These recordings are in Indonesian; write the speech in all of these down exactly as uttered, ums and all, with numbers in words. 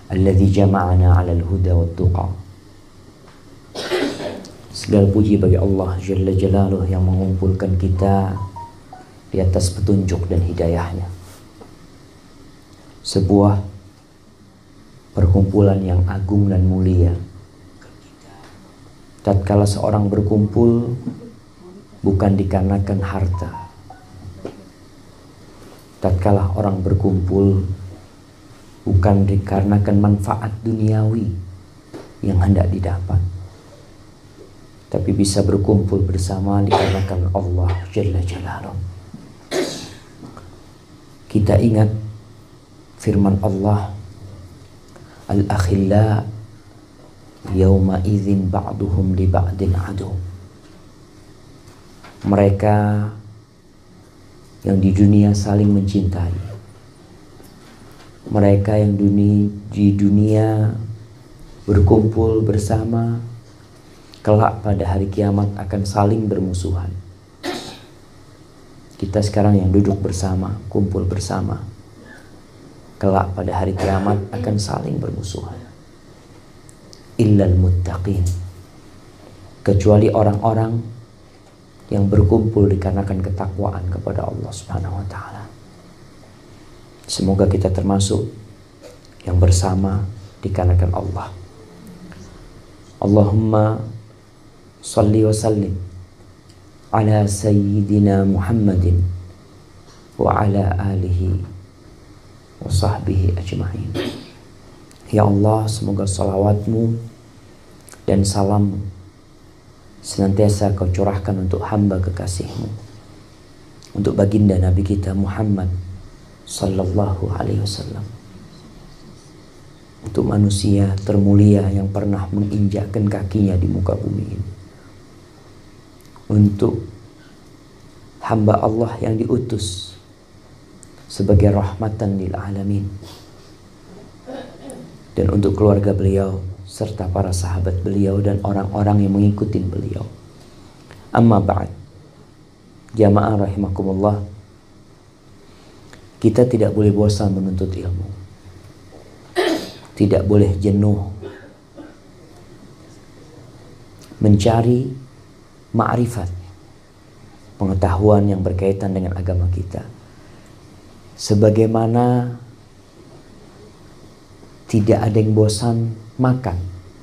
alladzi jama'ana 'alal huda wat tuqa. Segala puji bagi Allah Jalla Jalaluh yang mengumpulkan kita di atas petunjuk dan hidayahnya. Sebuah perkumpulan yang agung dan mulia. Tatkala seorang berkumpul bukan dikarenakan harta. Tatkala orang berkumpul bukan dikarenakan manfaat duniawi yang hendak didapat, tapi bisa berkumpul bersama dikarenakan Allah Jalla Jalaluh. Kita ingat firman Allah, al-akhilla yawma idzin ba'duhum li ba'din adu. Mereka yang di dunia saling mencintai, mereka yang duni, di dunia berkumpul bersama, kelak pada hari kiamat akan saling bermusuhan. Kita sekarang yang duduk bersama, kumpul bersama, kelak pada hari kiamat akan saling bermusuhan. Illal muttaqin, kecuali orang-orang yang berkumpul dikarenakan ketakwaan kepada Allah Subhanahu wa taala. Semoga kita termasuk yang bersama dikarenakan Allah. Allahumma salli wa sallim ala sayyidina Muhammadin wa ala alihi wa sahbihi ajma'in. Ya Allah, semoga salawatmu dan salammu senantiasa kau curahkan untuk hamba kekasihmu, untuk baginda Nabi kita Muhammad sallallahu alaihi wasallam, untuk manusia termulia yang pernah menginjakkan kakinya di muka bumi ini, untuk hamba Allah yang diutus sebagai rahmatan lil alamin, dan untuk keluarga beliau serta para sahabat beliau dan orang-orang yang mengikuti beliau. Amma ba'd, jamaah rahimakumullah, kita tidak boleh bosan menuntut ilmu, tidak boleh jenuh mencari ma'rifat, pengetahuan yang berkaitan dengan agama kita. Sebagaimana tidak ada yang bosan makan.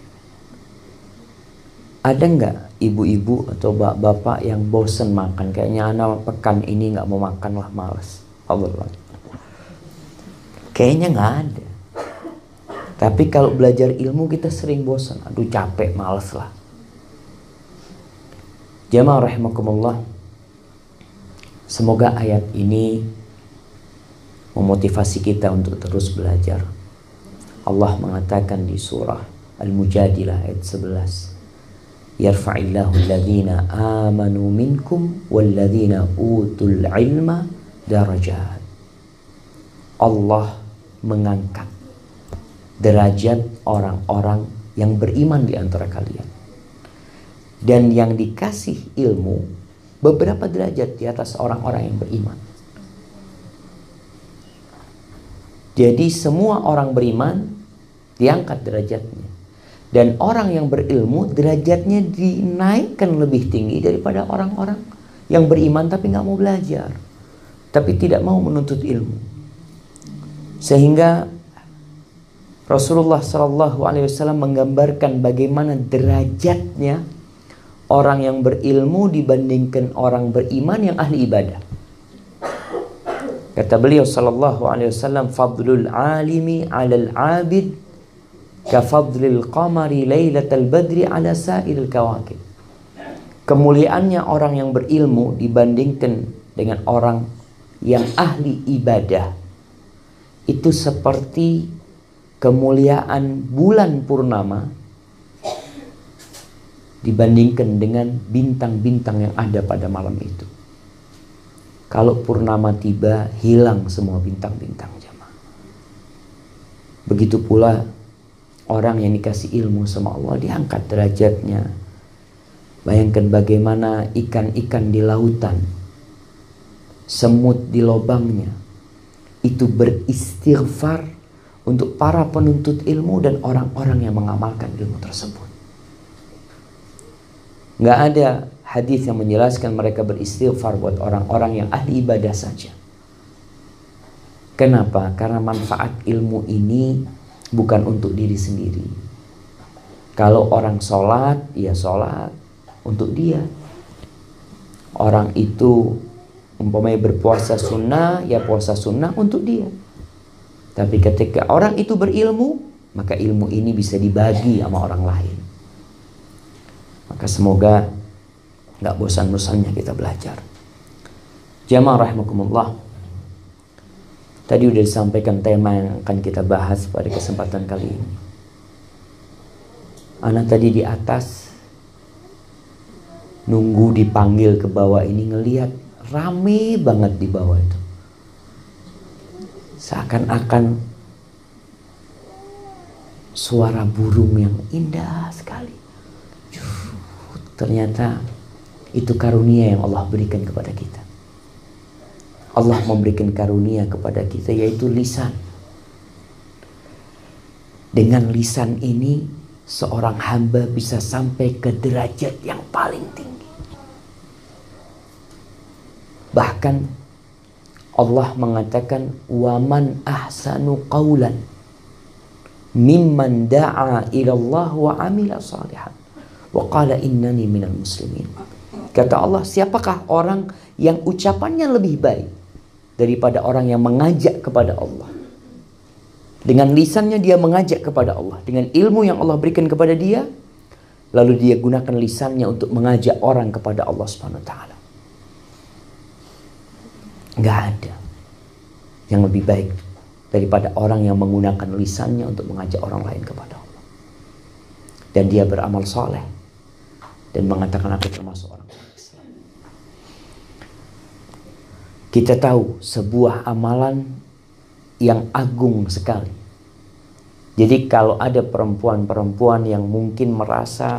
Ada nggak ibu-ibu atau bapak-bapak yang bosan makan? Kayaknya anak pekan ini nggak mau makan lah, malas. Allah, kayaknya nggak ada. Tapi kalau belajar ilmu kita sering bosan. Aduh capek, malas lah. Jamaah rahimakumullah, semoga ayat ini memotivasi kita untuk terus belajar. Allah mengatakan di surah Al-Mujadilah ayat sebelas, yarfa'illahu alladhina amanu minkum walladhina utul ilma darajat. Allah mengangkat derajat orang-orang yang beriman di antara kalian, dan yang dikasih ilmu beberapa derajat di atas orang-orang yang beriman. Jadi semua orang beriman diangkat derajatnya, dan orang yang berilmu derajatnya dinaikkan lebih tinggi daripada orang-orang yang beriman tapi nggak mau belajar, tapi tidak mau menuntut ilmu. Sehingga Rasulullah Shallallahu Alaihi Wasallam menggambarkan bagaimana derajatnya orang yang berilmu dibandingkan orang beriman yang ahli ibadah. Kata beliau Shallallahu Alaihi Wasallam, fadlul alimi alal abid kafadlil qamari lailatal badri ala sa'iril kawakib. Kemuliaannya orang yang berilmu dibandingkan dengan orang yang ahli ibadah itu seperti kemuliaan bulan purnama dibandingkan dengan bintang-bintang yang ada pada malam itu. Kalau purnama tiba, hilang semua bintang-bintang, jemaah. Begitu pula orang yang dikasih ilmu sama Allah diangkat derajatnya. Bayangkan bagaimana ikan-ikan di lautan, semut di lubangnya, itu beristighfar untuk para penuntut ilmu dan orang-orang yang mengamalkan ilmu tersebut. Nggak ada hadis yang menjelaskan mereka beristighfar buat orang-orang yang ahli ibadah saja. Kenapa? Karena manfaat ilmu ini bukan untuk diri sendiri. Kalau orang sholat, ya sholat untuk dia. Orang itu umpamanya berpuasa sunnah, ya puasa sunnah untuk dia. Tapi ketika orang itu berilmu, maka ilmu ini bisa dibagi sama orang lain. Maka semoga nggak bosan-bosannya kita belajar. Jamaah rahimakumullah. Tadi udah disampaikan tema yang akan kita bahas pada kesempatan kali ini. Anak tadi di atas nunggu dipanggil ke bawah ini, ngelihat rame banget di bawah itu. Seakan-akan suara burung yang indah sekali. Ternyata itu karunia yang Allah berikan kepada kita. Allah memberikan karunia kepada kita, yaitu lisan. Dengan lisan ini seorang hamba bisa sampai ke derajat yang paling tinggi. Bahkan Allah mengatakan, waman ahsanu qawlan mimman da'a ilallah wa amila salihan wa qala innani minal muslimin. Kata Allah, siapakah orang yang ucapannya lebih baik daripada orang yang mengajak kepada Allah? Dengan lisannya dia mengajak kepada Allah, dengan ilmu yang Allah berikan kepada dia, lalu dia gunakan lisannya untuk mengajak orang kepada Allah Subhanahu wa taala. Nggak ada yang lebih baik daripada orang yang menggunakan lisannya untuk mengajak orang lain kepada Allah. Dan dia beramal soleh dan mengatakan, aku termasuk orang Islam. Kita tahu sebuah amalan yang agung sekali. Jadi kalau ada perempuan-perempuan yang mungkin merasa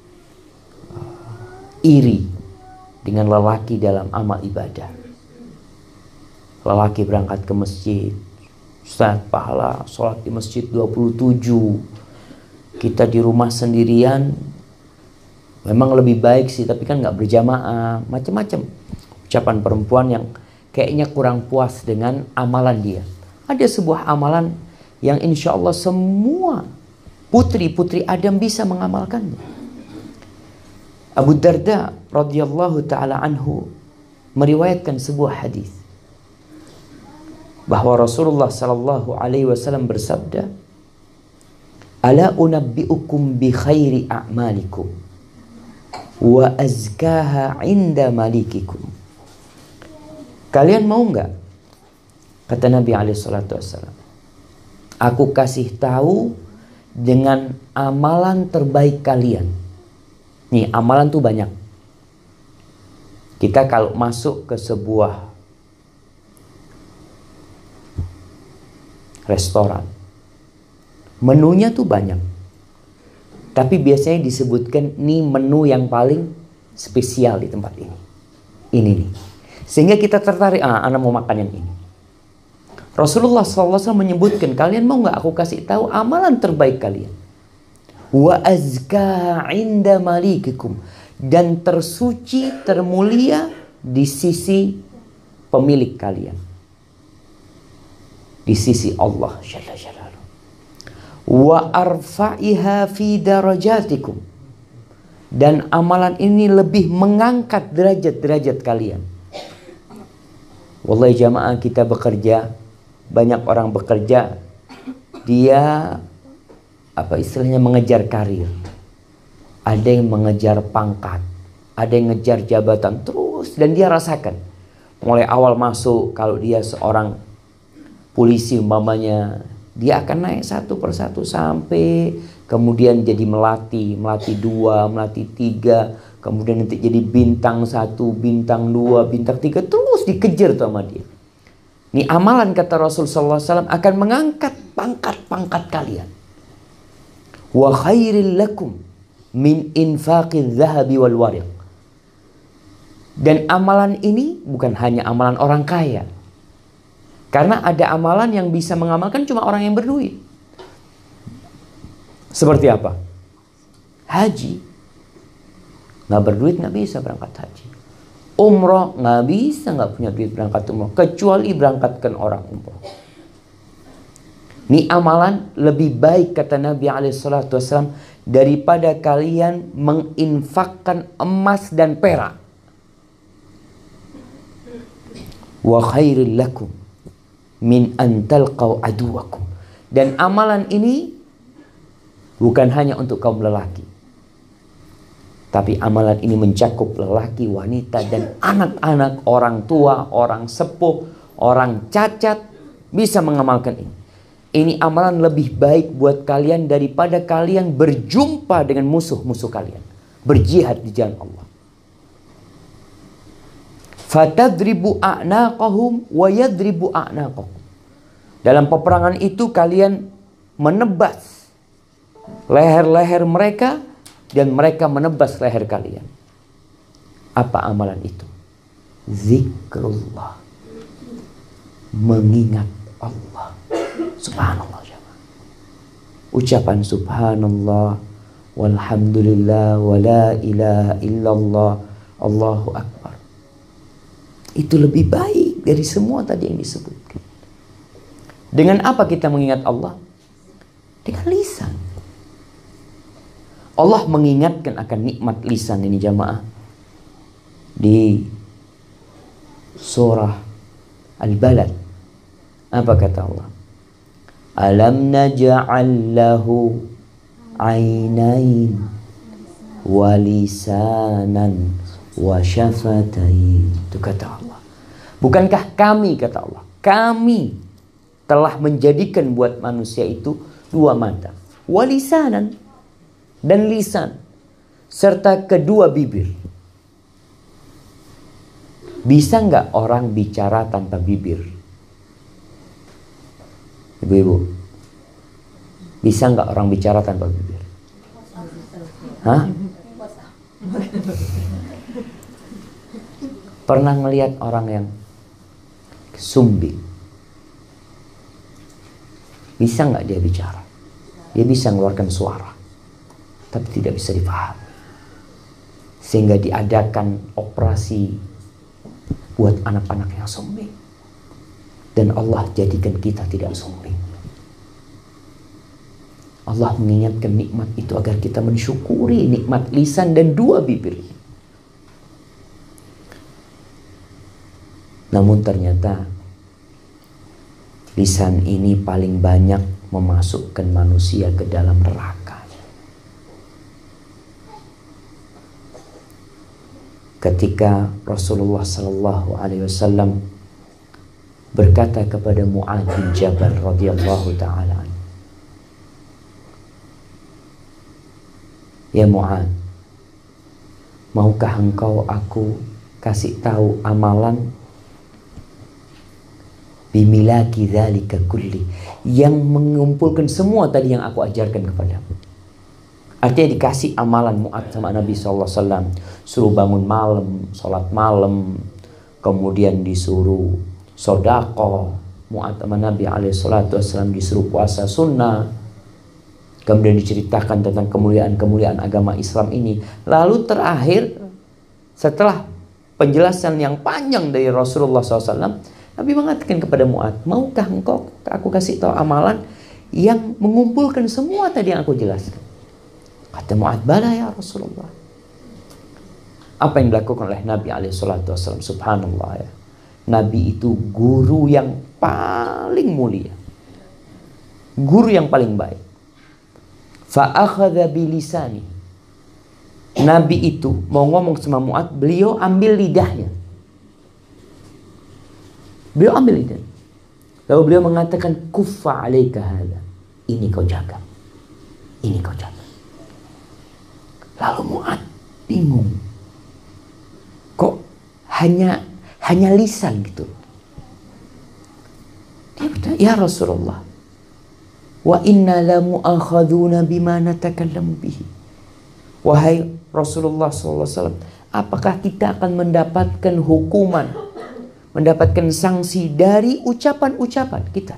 uh, iri dengan lelaki dalam amal ibadah. Lelaki berangkat ke masjid, Ustaz, pahala sholat di masjid dua puluh tujuh. Kita di rumah sendirian, memang lebih baik sih, tapi kan nggak berjamaah, macam-macam ucapan perempuan yang kayaknya kurang puas dengan amalan dia. Ada sebuah amalan yang insya Allah semua putri-putri Adam bisa mengamalkannya. Abu Darda radhiyallahu taala anhu meriwayatkan sebuah hadis bahwa Rasulullah sallallahu alaihi wasallam bersabda, "Ala unabbiukum bi khairi a'malikum wa azkaha 'inda malikikum." Kalian mau nggak? Kata Nabi alaihi salatu wasallam, aku kasih tahu dengan amalan terbaik kalian. Nih, amalan tuh banyak. Kita kalau masuk ke sebuah restoran, menunya tuh banyak, tapi biasanya disebutkan nih menu yang paling spesial di tempat ini. Ini nih, sehingga kita tertarik, ah, anak mau makan yang ini. Rasulullah shallallahu alaihi wasallam menyebutkan, kalian mau nggak aku kasih tahu amalan terbaik kalian? Wa azka inda malikikum, dan tersuci, termulia di sisi pemilik kalian, di sisi Allah Jalla Jalaluhu. Wa arfa'iha fi darajatikum, dan amalan ini lebih mengangkat derajat-derajat kalian. Wallahi jamaah, kita bekerja, banyak orang bekerja, dia apa istilahnya mengejar karir. Ada yang mengejar pangkat, ada yang mengejar jabatan terus, dan dia rasakan mulai awal masuk, kalau dia seorang polisi umpamanya, dia akan naik satu persatu sampai kemudian jadi melati, melati dua, melati tiga, kemudian nanti jadi bintang satu, bintang dua, bintang tiga, terus dikejar tuh sama dia. Ini amalan, kata Rasul sallallahu alaihi wasallam, akan mengangkat pangkat-pangkat kalian. Wa khairil lakum min infaqidz zahabi wal wariq. Dan amalan ini bukan hanya amalan orang kaya. Karena ada amalan yang bisa mengamalkan cuma orang yang berduit. Seperti apa? Haji. Nggak berduit nggak bisa berangkat haji. Umroh nggak bisa, nggak punya duit berangkat umroh. Kecuali berangkatkan orang umroh. Ini amalan lebih baik kata Nabi alaihi salatu wasallam daripada kalian menginfakkan emas dan perak. Wa khairil lakum min an talqaw aduwakum. Dan amalan ini bukan hanya untuk kaum lelaki, tapi amalan ini mencakup lelaki, wanita, dan anak-anak, orang tua, orang sepuh, orang cacat bisa mengamalkan ini. Ini amalan lebih baik buat kalian daripada kalian berjumpa dengan musuh-musuh kalian, berjihad di jalan Allah. Fatadribu a'naqahum wa yadribu a'naqakum. Dalam peperangan itu kalian menebas leher-leher mereka dan mereka menebas leher kalian. Apa amalan itu? Zikrullah. Mengingat Allah. Subhanallah. Ucapan subhanallah walhamdulillah wala ilaha illallah Allahu akbar. Itu lebih baik dari semua tadi yang disebutkan. Dengan apa kita mengingat Allah? Dengan lisan. Allah mengingatkan akan nikmat lisan ini jamaah. Di surah Al-Balad. Apa kata Allah? Alam naj'al lahu ainain wa lisanan wa syafatain. Itu kata Allah. Bukankah kami, kata Allah, kami telah menjadikan buat manusia itu dua mata, wa lisanan, dan lisan, serta kedua bibir. Bisa nggak orang bicara tanpa bibir? Ibu-ibu, bisa nggak orang bicara tanpa bibir? Hah? Pernah melihat orang yang sumbing? Bisa nggak dia bicara? Dia bisa mengeluarkan suara, tapi tidak bisa dipahami. Sehingga diadakan operasi buat anak-anak yang sumbing. Dan Allah jadikan kita tidak sumbing. Allah mengingatkan nikmat itu agar kita mensyukuri nikmat lisan dan dua bibir. Namun ternyata lisan ini paling banyak memasukkan manusia ke dalam neraka. Ketika Rasulullah Sallallahu Alaihi Wasallam berkata kepada Mu'adz bin Jabal radhiyallahu taala, ya Mu'adz, maukah engkau aku kasih tahu amalan bimilaki dzalika kulli, yang mengumpulkan semua tadi yang aku ajarkan kepadamu. Artinya dikasih amalan Mu'adz sama Nabi sallallahu alaihi wasallam, suruh bangun malam, sholat malam, kemudian disuruh sodako. Mu'adz sama Nabi alaihi salatu wasallam disuruh puasa sunnah, kemudian diceritakan tentang kemuliaan-kemuliaan agama Islam ini. Lalu terakhir, setelah penjelasan yang panjang dari Rasulullah sallallahu alaihi wasallam, Nabi mengatakan kepada Mu'adz, maukah engkau aku kasih tahu amalan yang mengumpulkan semua tadi yang aku jelaskan? Kata Mu'adz, bala ya Rasulullah. Apa yang dilakukan oleh Nabi alaihi salatu wasallam? Subhanallah ya. Nabi itu guru yang paling mulia, guru yang paling baik. Fa'akhadha bilisani. Nabi itu mau ngomong sama Mu'adz, beliau ambil lidahnya. Beliau ambil lidah. Lalu beliau mengatakan, kuffa alaika hadha. Ini kau jaga. Ini kau jaga. Lalu Mu'adz bingung. Kok hanya hanya lisan gitu? Dia bertanya, ya Rasulullah, wa inna la mu'akhaduna bima natakallamu bihi. Wahai Rasulullah sallallahu alaihi wasallam, apakah kita akan mendapatkan hukuman mendapatkan sanksi dari ucapan-ucapan kita.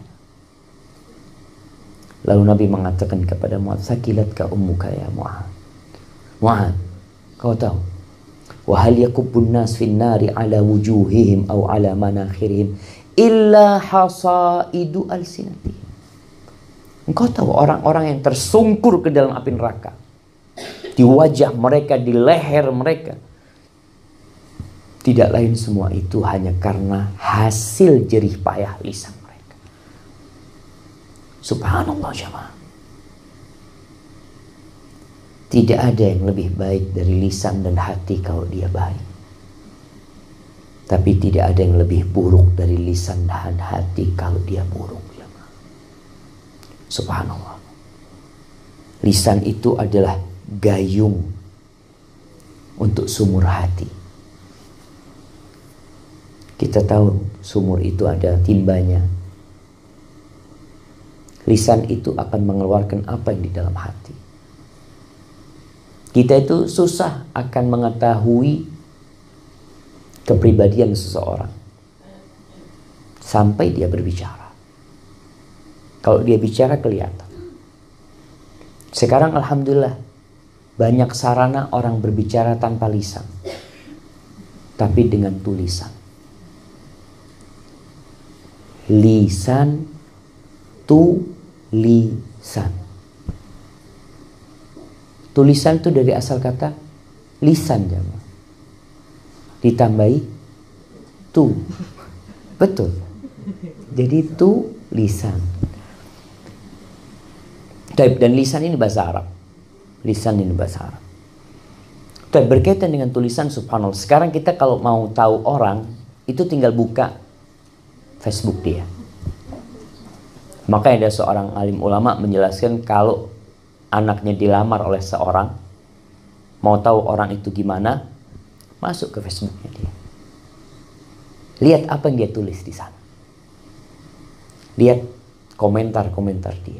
Lalu Nabi mengatakan kepada Mu'adz, "Sakilatka ummuka ya Mu'adz." Mu'adz, kau tahu, wa hal yakubbun nas fin nari ala wujuhihim aw ala manakhirihim illa hasaidu alsinatihim. Engkau tahu orang-orang yang tersungkur ke dalam api neraka, di wajah mereka, di leher mereka, tidak lain semua itu hanya karena hasil jerih payah lisan mereka. Subhanallah jemaah. Tidak ada yang lebih baik dari lisan dan hati kalau dia baik. Tapi tidak ada yang lebih buruk dari lisan dan hati kalau dia buruk. Subhanallah. Lisan itu adalah gayung untuk sumur hati. Kita tahu sumur itu ada timbanya. Lisan itu akan mengeluarkan apa yang di dalam hati. Kita itu susah akan mengetahui kepribadian seseorang sampai dia berbicara. Kalau dia bicara kelihatan. Sekarang alhamdulillah banyak sarana orang berbicara tanpa lisan, tapi dengan tulisan. Lisan, tulisan. Tulisan itu dari asal kata lisan, jemaah. Ditambahi tu. Betul. Jadi tulisan. Dan lisan ini bahasa Arab. Lisan ini bahasa Arab. Dan berkaitan dengan tulisan, subhanallah. Sekarang kita kalau mau tahu orang, itu tinggal buka Facebook dia. Maka ada seorang alim ulama menjelaskan kalau anaknya dilamar oleh seorang, mau tahu orang itu gimana, masuk ke Facebooknya dia. Lihat apa yang dia tulis di sana. Lihat komentar-komentar dia.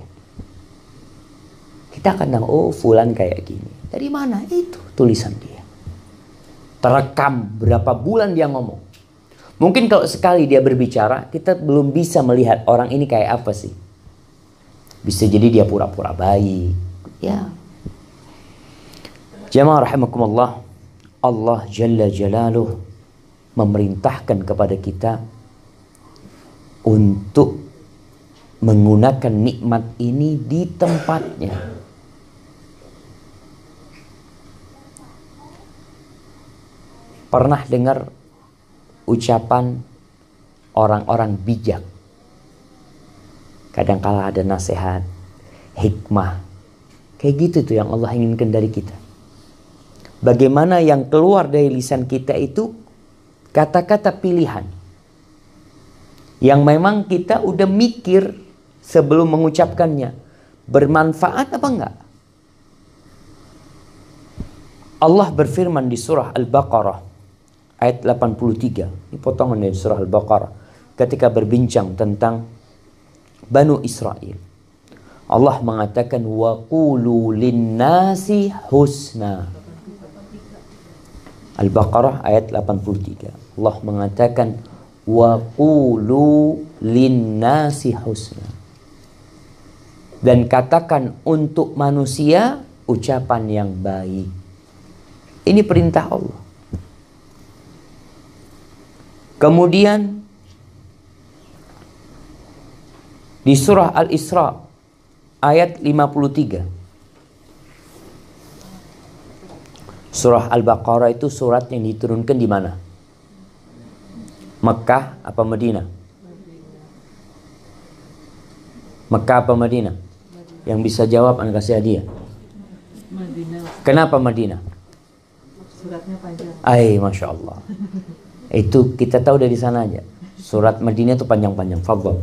Kita akan tahu, oh fulan kayak gini. Dari mana? Itu tulisan dia. Terekam berapa bulan dia ngomong. Mungkin kalau sekali dia berbicara, kita belum bisa melihat orang ini kayak apa sih. Bisa jadi dia pura-pura baik. Ya. Jamaah rahimakumullah. Allah Jalla Jalaluh memerintahkan kepada kita untuk menggunakan nikmat ini di tempatnya. Pernah dengar ucapan orang-orang bijak? Kadangkala ada nasihat, hikmah. Kayak gitu tuh yang Allah inginkan dari kita. Bagaimana yang keluar dari lisan kita itu kata-kata pilihan. Yang memang kita udah mikir sebelum mengucapkannya. Bermanfaat apa enggak? Allah berfirman di surah Al-Baqarah ayat delapan puluh tiga. Ini potongan dari surah Al-Baqarah. Ketika berbincang tentang Banu Israel. Allah mengatakan wa qulu linnasi husna. Al-Baqarah ayat delapan puluh tiga. Allah mengatakan wa qulu linnasi husna. Dan katakan untuk manusia ucapan yang baik. Ini perintah Allah. Kemudian di surah Al-Isra ayat lima puluh tiga. Surah Al-Baqarah itu surat yang diturunkan di mana? Mekah apa Madinah? Mekah apa Madinah? Yang bisa jawab anak kasih hadiah. Madinah. Kenapa Madinah? Suratnya panjang. Ay, Masya Allah. Itu kita tahu dari sana aja. Surat Madinah itu panjang-panjang. Fadhal.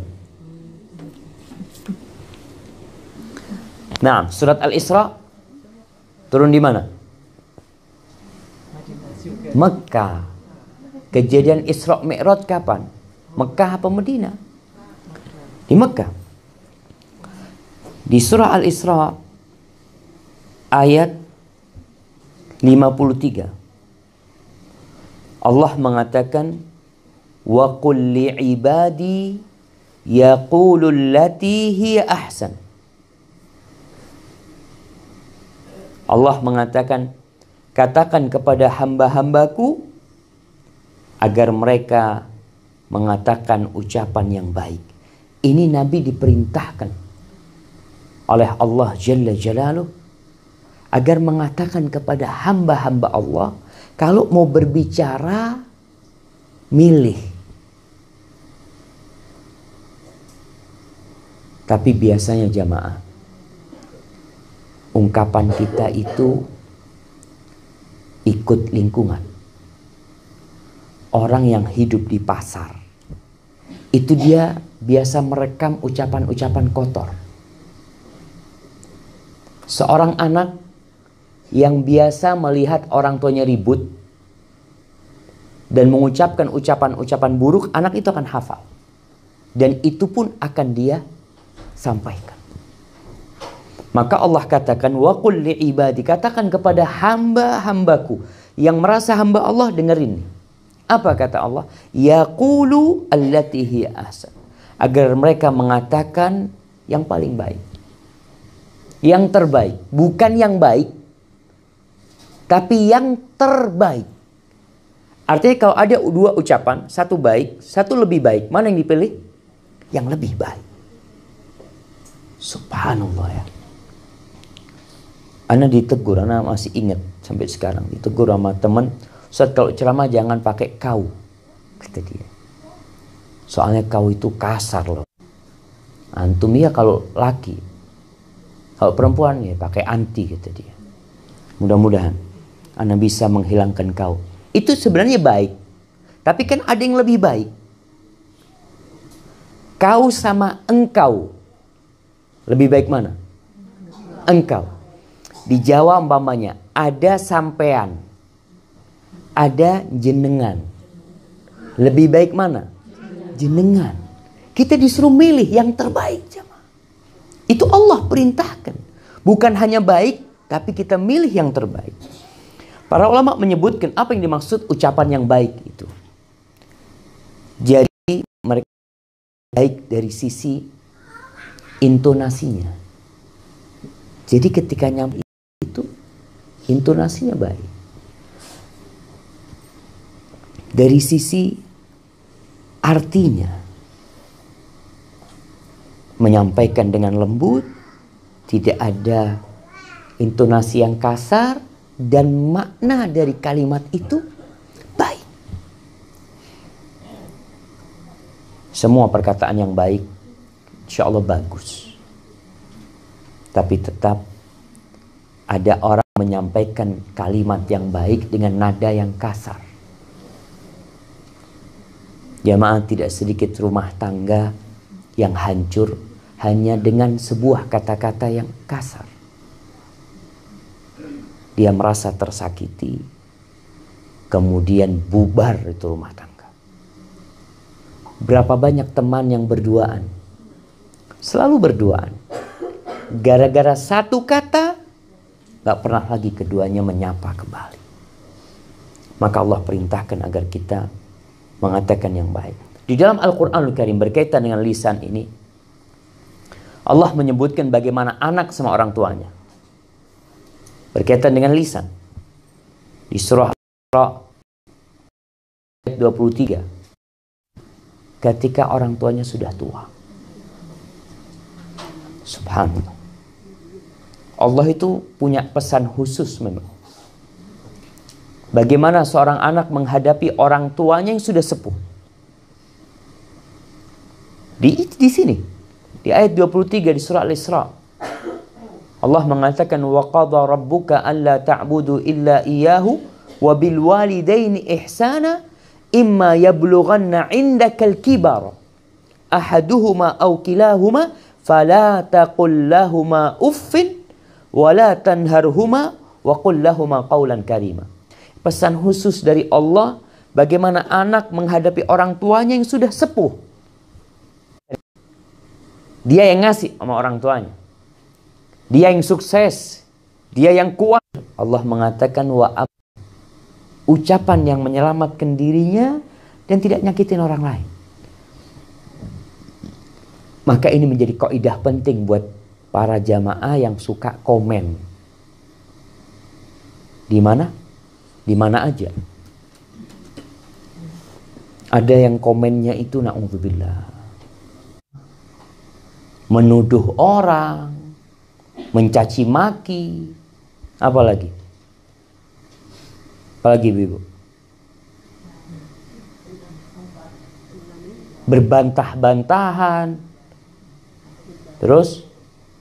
Nah, surat Al-Isra turun di mana? Mekah. Kejadian Isra Mi'raj kapan? Mekah apa Madinah? Di Mekah. Di surah Al-Isra ayat lima puluh tiga. Allah mengatakan Wa qul li'ibadi yaqulul lati hiya ahsan. Allah mengatakan, katakan kepada hamba-hambaku agar mereka mengatakan ucapan yang baik. Ini Nabi diperintahkan oleh Allah Jalla Jalaluh agar mengatakan kepada hamba-hamba Allah, kalau mau berbicara, milih. Tapi biasanya jamaah, ungkapan kita itu ikut lingkungan. Orang yang hidup di pasar, itu dia biasa merekam ucapan-ucapan kotor. Seorang anak yang biasa melihat orang tuanya ribut dan mengucapkan ucapan-ucapan buruk, anak itu akan hafal. Dan itu pun akan dia sampaikan. Maka Allah katakan, wa qul li'ibadi, katakan kepada hamba-hambaku yang merasa hamba Allah, dengerin nih. Apa kata Allah? Yaqulu allati hiya ahsan. Agar mereka mengatakan yang paling baik. Yang terbaik. Bukan yang baik, tapi yang terbaik. Artinya kalau ada dua ucapan, satu baik, satu lebih baik, mana yang dipilih? Yang lebih baik. Subhanallah ya. Ana ditegur, ana masih ingat sampai sekarang. Ditegur sama teman, Ustaz kalau ceramah jangan pakai kau, kata dia. Soalnya kau itu kasar loh. Antum ya kalau laki, kalau perempuan ya pakai anti, kata dia. Mudah-mudahan ana bisa menghilangkan kau. Itu sebenarnya baik, tapi kan ada yang lebih baik. Kau sama engkau, lebih baik mana? Engkau. Di Jawa umpamanya ada sampean, ada jenengan. Lebih baik mana? Jenengan. Kita disuruh milih yang terbaik, jemaah. Itu Allah perintahkan. Bukan hanya baik, tapi kita milih yang terbaik. Para ulama menyebutkan apa yang dimaksud ucapan yang baik itu. Jadi mereka baik dari sisi intonasinya. Jadi ketika nyampe itu intonasinya baik. Dari sisi artinya, menyampaikan dengan lembut, tidak ada intonasi yang kasar, dan makna dari kalimat itu baik. Semua perkataan yang baik insya Allah bagus. Tapi tetap ada orang menyampaikan kalimat yang baik dengan nada yang kasar. Jamaah, tidak sedikit rumah tangga yang hancur hanya dengan sebuah kata-kata yang kasar. Dia merasa tersakiti, kemudian bubar itu rumah tangga. Berapa banyak teman yang berduaan, selalu berduaan, gara-gara satu kata, gak pernah lagi keduanya menyapa kembali. Maka Allah perintahkan agar kita mengatakan yang baik. Di dalam Al-Quranul Karim berkaitan dengan lisan ini, Allah menyebutkan bagaimana anak sama orang tuanya. Berkaitan dengan lisan. Di surah Al-Isra ayat dua puluh tiga. Ketika orang tuanya sudah tua. Subhanallah. Allah itu punya pesan khusus memang. Bagaimana seorang anak menghadapi orang tuanya yang sudah sepuh. Di, di sini. Di ayat dua puluh tiga di surah Al-Isra. Allah mengatakan, wa qadha rabbuka alla ta'budu illa iyyahu wa bil walidaini ihsana imma yablughanna 'indakal kibara ahaduhuma aw kilahuma fala taqul lahumā uffin wa la tanharhuma wa qul lahumā qawlan karima. Pesan khusus dari Allah bagaimana anak menghadapi orang tuanya yang sudah sepuh. Dia yang ngasih sama orang tuanya. Dia yang sukses, dia yang kuat. Allah mengatakan wa ucapan yang menyelamatkan dirinya dan tidak nyakitin orang lain. Maka ini menjadi kaidah penting buat para jamaah yang suka komen. Di mana? Di mana aja. Ada yang komennya itu na'udzubillah, menuduh orang, mencaci maki, apalagi? Apalagi Ibu? Berbantah-bantahan. Terus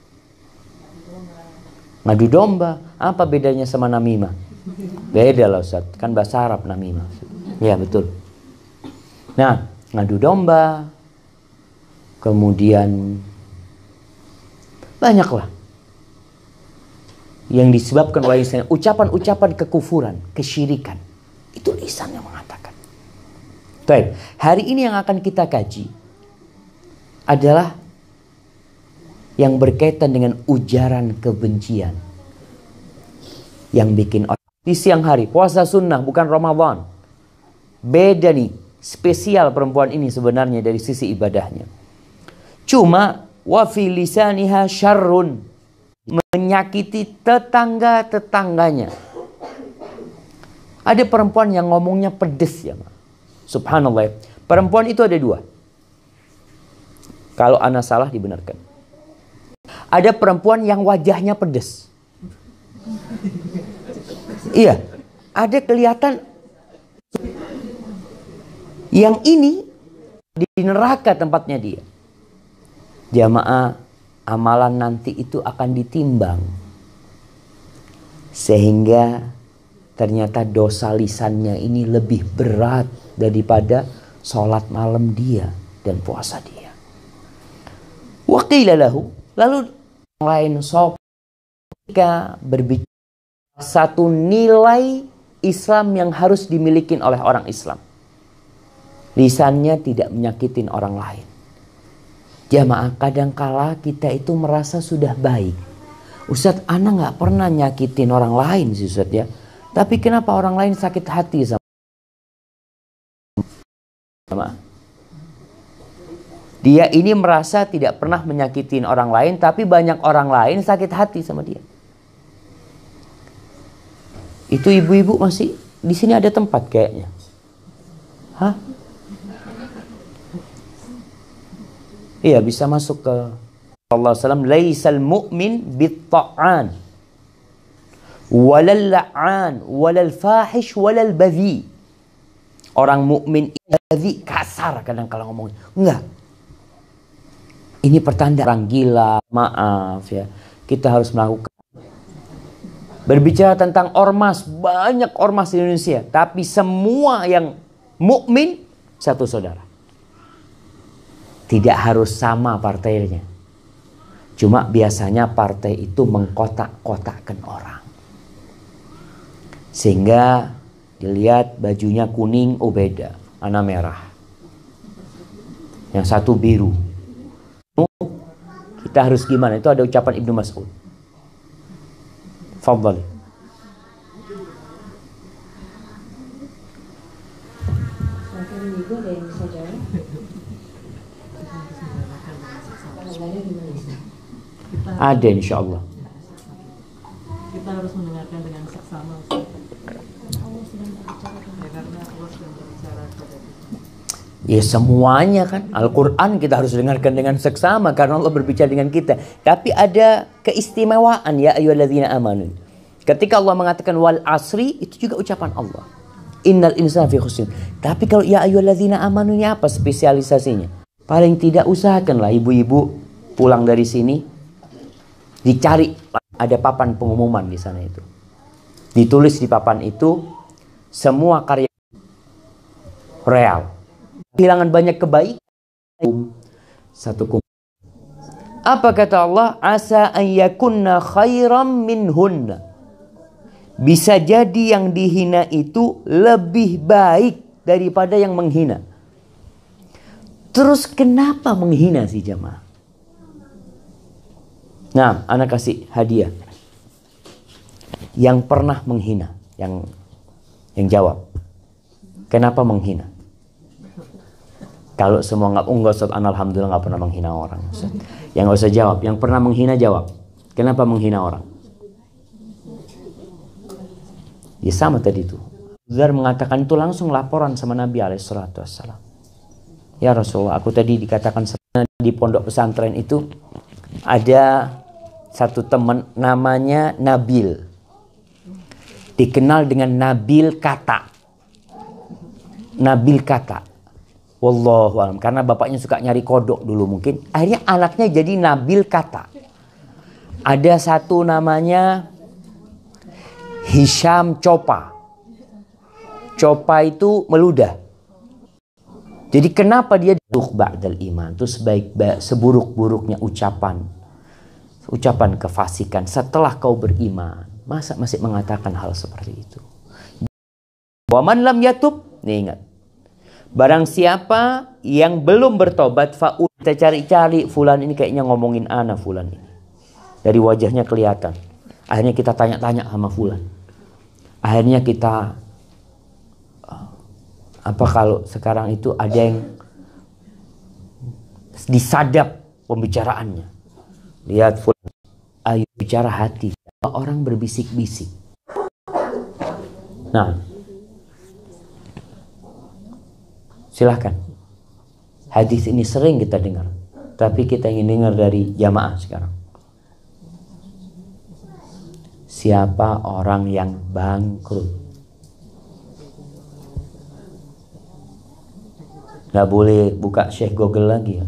ngadu domba. Apa bedanya sama namimah? Beda lah Ustaz, kan bahasa Arab namimah. Ya betul. Nah, ngadu domba, kemudian banyaklah yang disebabkan oleh ucapan-ucapan kekufuran, kesyirikan. Itu lisan yang mengatakan. Baik, hari ini yang akan kita kaji adalah yang berkaitan dengan ujaran kebencian yang bikin orang di siang hari, puasa sunnah bukan Ramadan. Beda nih, spesial perempuan ini sebenarnya dari sisi ibadahnya. Cuma wa fi lisaniha syarrun, menyakiti tetangga-tetangganya. Ada perempuan yang ngomongnya pedes ya, Ma. Subhanallah. Perempuan itu ada dua. Kalau ana salah dibenarkan. Ada perempuan yang wajahnya pedes. Iya, ada kelihatan. Yang ini di neraka tempatnya dia. Jamaah, amalan nanti itu akan ditimbang. Sehingga ternyata dosa lisannya ini lebih berat daripada sholat malam dia dan puasa dia. Wa qila lahu, lalu yang lain sop ketika berbicara satu nilai Islam yang harus dimiliki oleh orang Islam. Lisannya tidak menyakitin orang lain. Jamaah, kadangkala kita itu merasa sudah baik. Ustadz, ana nggak pernah nyakitin orang lain sih Ustadz ya. Tapi kenapa orang lain sakit hati sama? Dia ini merasa tidak pernah menyakitin orang lain, tapi banyak orang lain sakit hati sama dia. Itu ibu-ibu masih di sini ada tempat kayaknya. Hah? Iya, bisa masuk ke Allah sallallahu alaihi wasallam, laisal mu'min bit-ta'an walal la'an walal fahish walal badhi. Orang mukmin badhi kasar kadang kala ngomongnya. Enggak. Ini pertanda orang gila, maaf ya. Kita harus melakukan. Berbicara tentang ormas, banyak ormas di Indonesia, tapi semua yang mukmin satu saudara. Tidak harus sama partainya. Cuma biasanya partai itu mengkotak-kotakkan orang. Sehingga dilihat bajunya kuning, oh beda, ana merah. Yang satu biru. Kita harus gimana? Itu ada ucapan Ibnu Mas'ud. Fadhali. Ada insya Allah. Kita harus mendengarkan dengan seksama. Ya semuanya kan. Al-Quran kita harus dengarkan dengan seksama karena Allah berbicara dengan kita. Tapi ada keistimewaan ya ayyuhalladzina amanu. Ketika Allah mengatakan wal asri, itu juga ucapan Allah. Innal insana fi khusr. Tapi kalau ya ayyuhalladzina amanu ini apa spesialisasinya? Paling tidak usahakanlah ibu-ibu pulang dari sini dicari ada papan pengumuman di sana itu. Ditulis di papan itu semua karya real. Kehilangan banyak kebaikan. Satu kum. Apa kata Allah? Asa an yakunna khairam minhunna. Bisa jadi yang dihina itu lebih baik daripada yang menghina. Terus kenapa menghina si jamaah? Nah, anak kasih hadiah. Yang pernah menghina, yang yang jawab. Kenapa menghina? Kalau semua nggak enggak Ustaz, alhamdulillah nggak pernah menghina orang. Ustaz. Yang nggak usah jawab, yang pernah menghina jawab. Kenapa menghina orang? Ya sama tadi itu. Zar mengatakan itu langsung laporan sama Nabi alaihi salatu wassalam. Ya Rasulullah, aku tadi dikatakan di pondok pesantren itu ada satu teman namanya Nabil. Dikenal dengan Nabil Kata. Nabil Kata. Wallahu a'lam. Karena bapaknya suka nyari kodok dulu mungkin. Akhirnya anaknya jadi Nabil Kata. Ada satu namanya Hisham Copa. Copa itu meludah. Jadi kenapa dia duduk ba'dal iman? Itu sebaik seburuk-buruknya ucapan. Ucapan kefasikan setelah kau beriman. Masa masih mengatakan hal seperti itu? Wa man lam yatub, nih ingat. Barang siapa yang belum bertobat, fa'u, kita cari-cari fulan ini kayaknya ngomongin ana fulan ini. Dari wajahnya kelihatan. Akhirnya kita tanya-tanya sama fulan. Akhirnya kita apa kalau sekarang itu ada yang disadap pembicaraannya. Lihat fulan, ayo bicara hati. Orang berbisik-bisik. Nah, silahkan. Hadis ini sering kita dengar, tapi kita ingin dengar dari jamaah sekarang. Siapa orang yang bangkrut? Gak boleh buka Syekh Google lagi ya.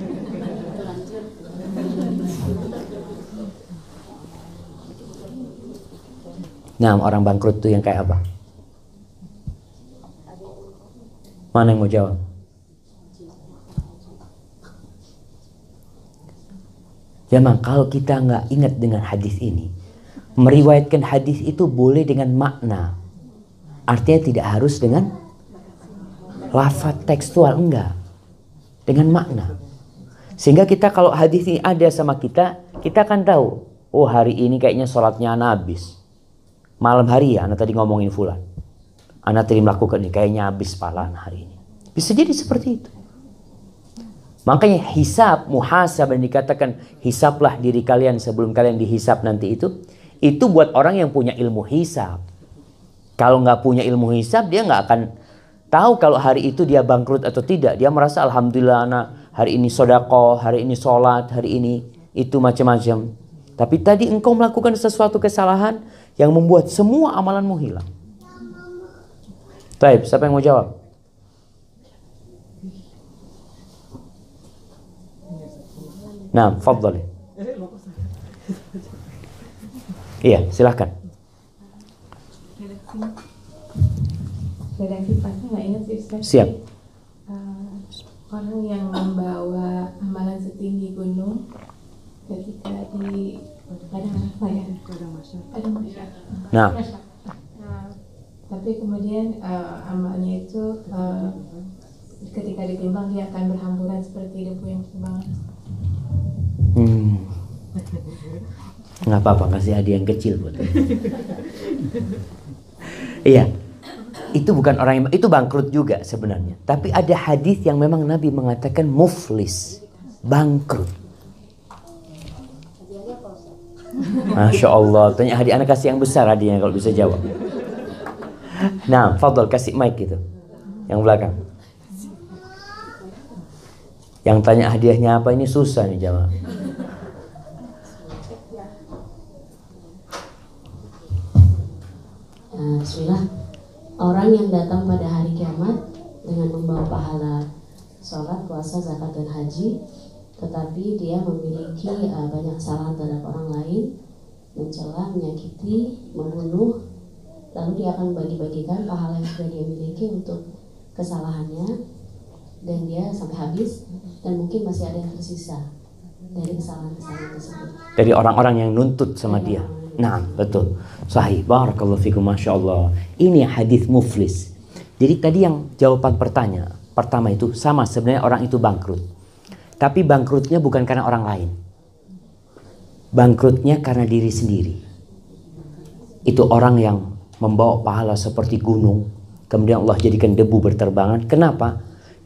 Nah, orang bangkrut itu yang kayak apa? Mana yang mau jawab? Memang kalau kita nggak ingat dengan hadis ini, meriwayatkan hadis itu boleh dengan makna. Artinya tidak harus dengan lafaz tekstual, enggak. Dengan makna. Sehingga kita kalau hadis ini ada sama kita, kita akan tahu, oh hari ini kayaknya sholatnya ana habis. Malam hari ya, ana tadi ngomongin fulan. Ana tadi melakukan ini, kayaknya habis pahala hari ini. Bisa jadi seperti itu. Makanya hisab, muhasab yang dikatakan hisablah diri kalian sebelum kalian dihisab nanti itu. Itu buat orang yang punya ilmu hisab. Kalau nggak punya ilmu hisab, dia nggak akan tahu kalau hari itu dia bangkrut atau tidak. Dia merasa alhamdulillah ana hari ini sodako, hari ini sholat, hari ini itu macam-macam. Tapi tadi engkau melakukan sesuatu kesalahan yang membuat semua amalanmu hilang. Baik, siapa yang mau jawab? Nah, fadhali. Iya, silahkan. Siap. Uh, orang yang membawa amalan setinggi gunung ketika di padang apa ya? Padang mahsyar. Padang mahsyar. Nah. Nah, tapi kemudian uh, amalnya itu uh, ketika ditimbang dia akan berhamburan seperti debu yang terbang. Hmm. Nggak apa-apa, kasih hadiah yang kecil buat iya, itu bukan orang yang itu bangkrut juga sebenarnya. Tapi ada hadis yang memang Nabi mengatakan muflis, bangkrut. Masya Allah, tanya hadiah, anak kasih yang besar hadiahnya kalau bisa jawab. Nah, fadhal kasih mic gitu, yang belakang. Yang tanya hadiahnya apa ini susah nih jamaah. Bismillah. Orang yang datang pada hari kiamat dengan membawa pahala sholat, puasa, zakat, dan haji, tetapi dia memiliki uh, banyak kesalahan terhadap orang lain, mencela, menyakiti, membunuh, lalu dia akan bagi-bagikan pahala yang sudah dia miliki untuk kesalahannya, dan dia sampai habis, dan mungkin masih ada yang tersisa dari kesalahan-kesalahan tersebut. Dari orang-orang yang nuntut sama dia. Nah, betul. Sahih. Barakallahu fikum, Masya Allah. Ini hadis muflis. Jadi tadi yang jawaban pertanyaan pertama itu sama, sebenarnya orang itu bangkrut. Tapi bangkrutnya bukan karena orang lain. Bangkrutnya karena diri sendiri. Itu orang yang membawa pahala seperti gunung, kemudian Allah jadikan debu berterbangan. Kenapa?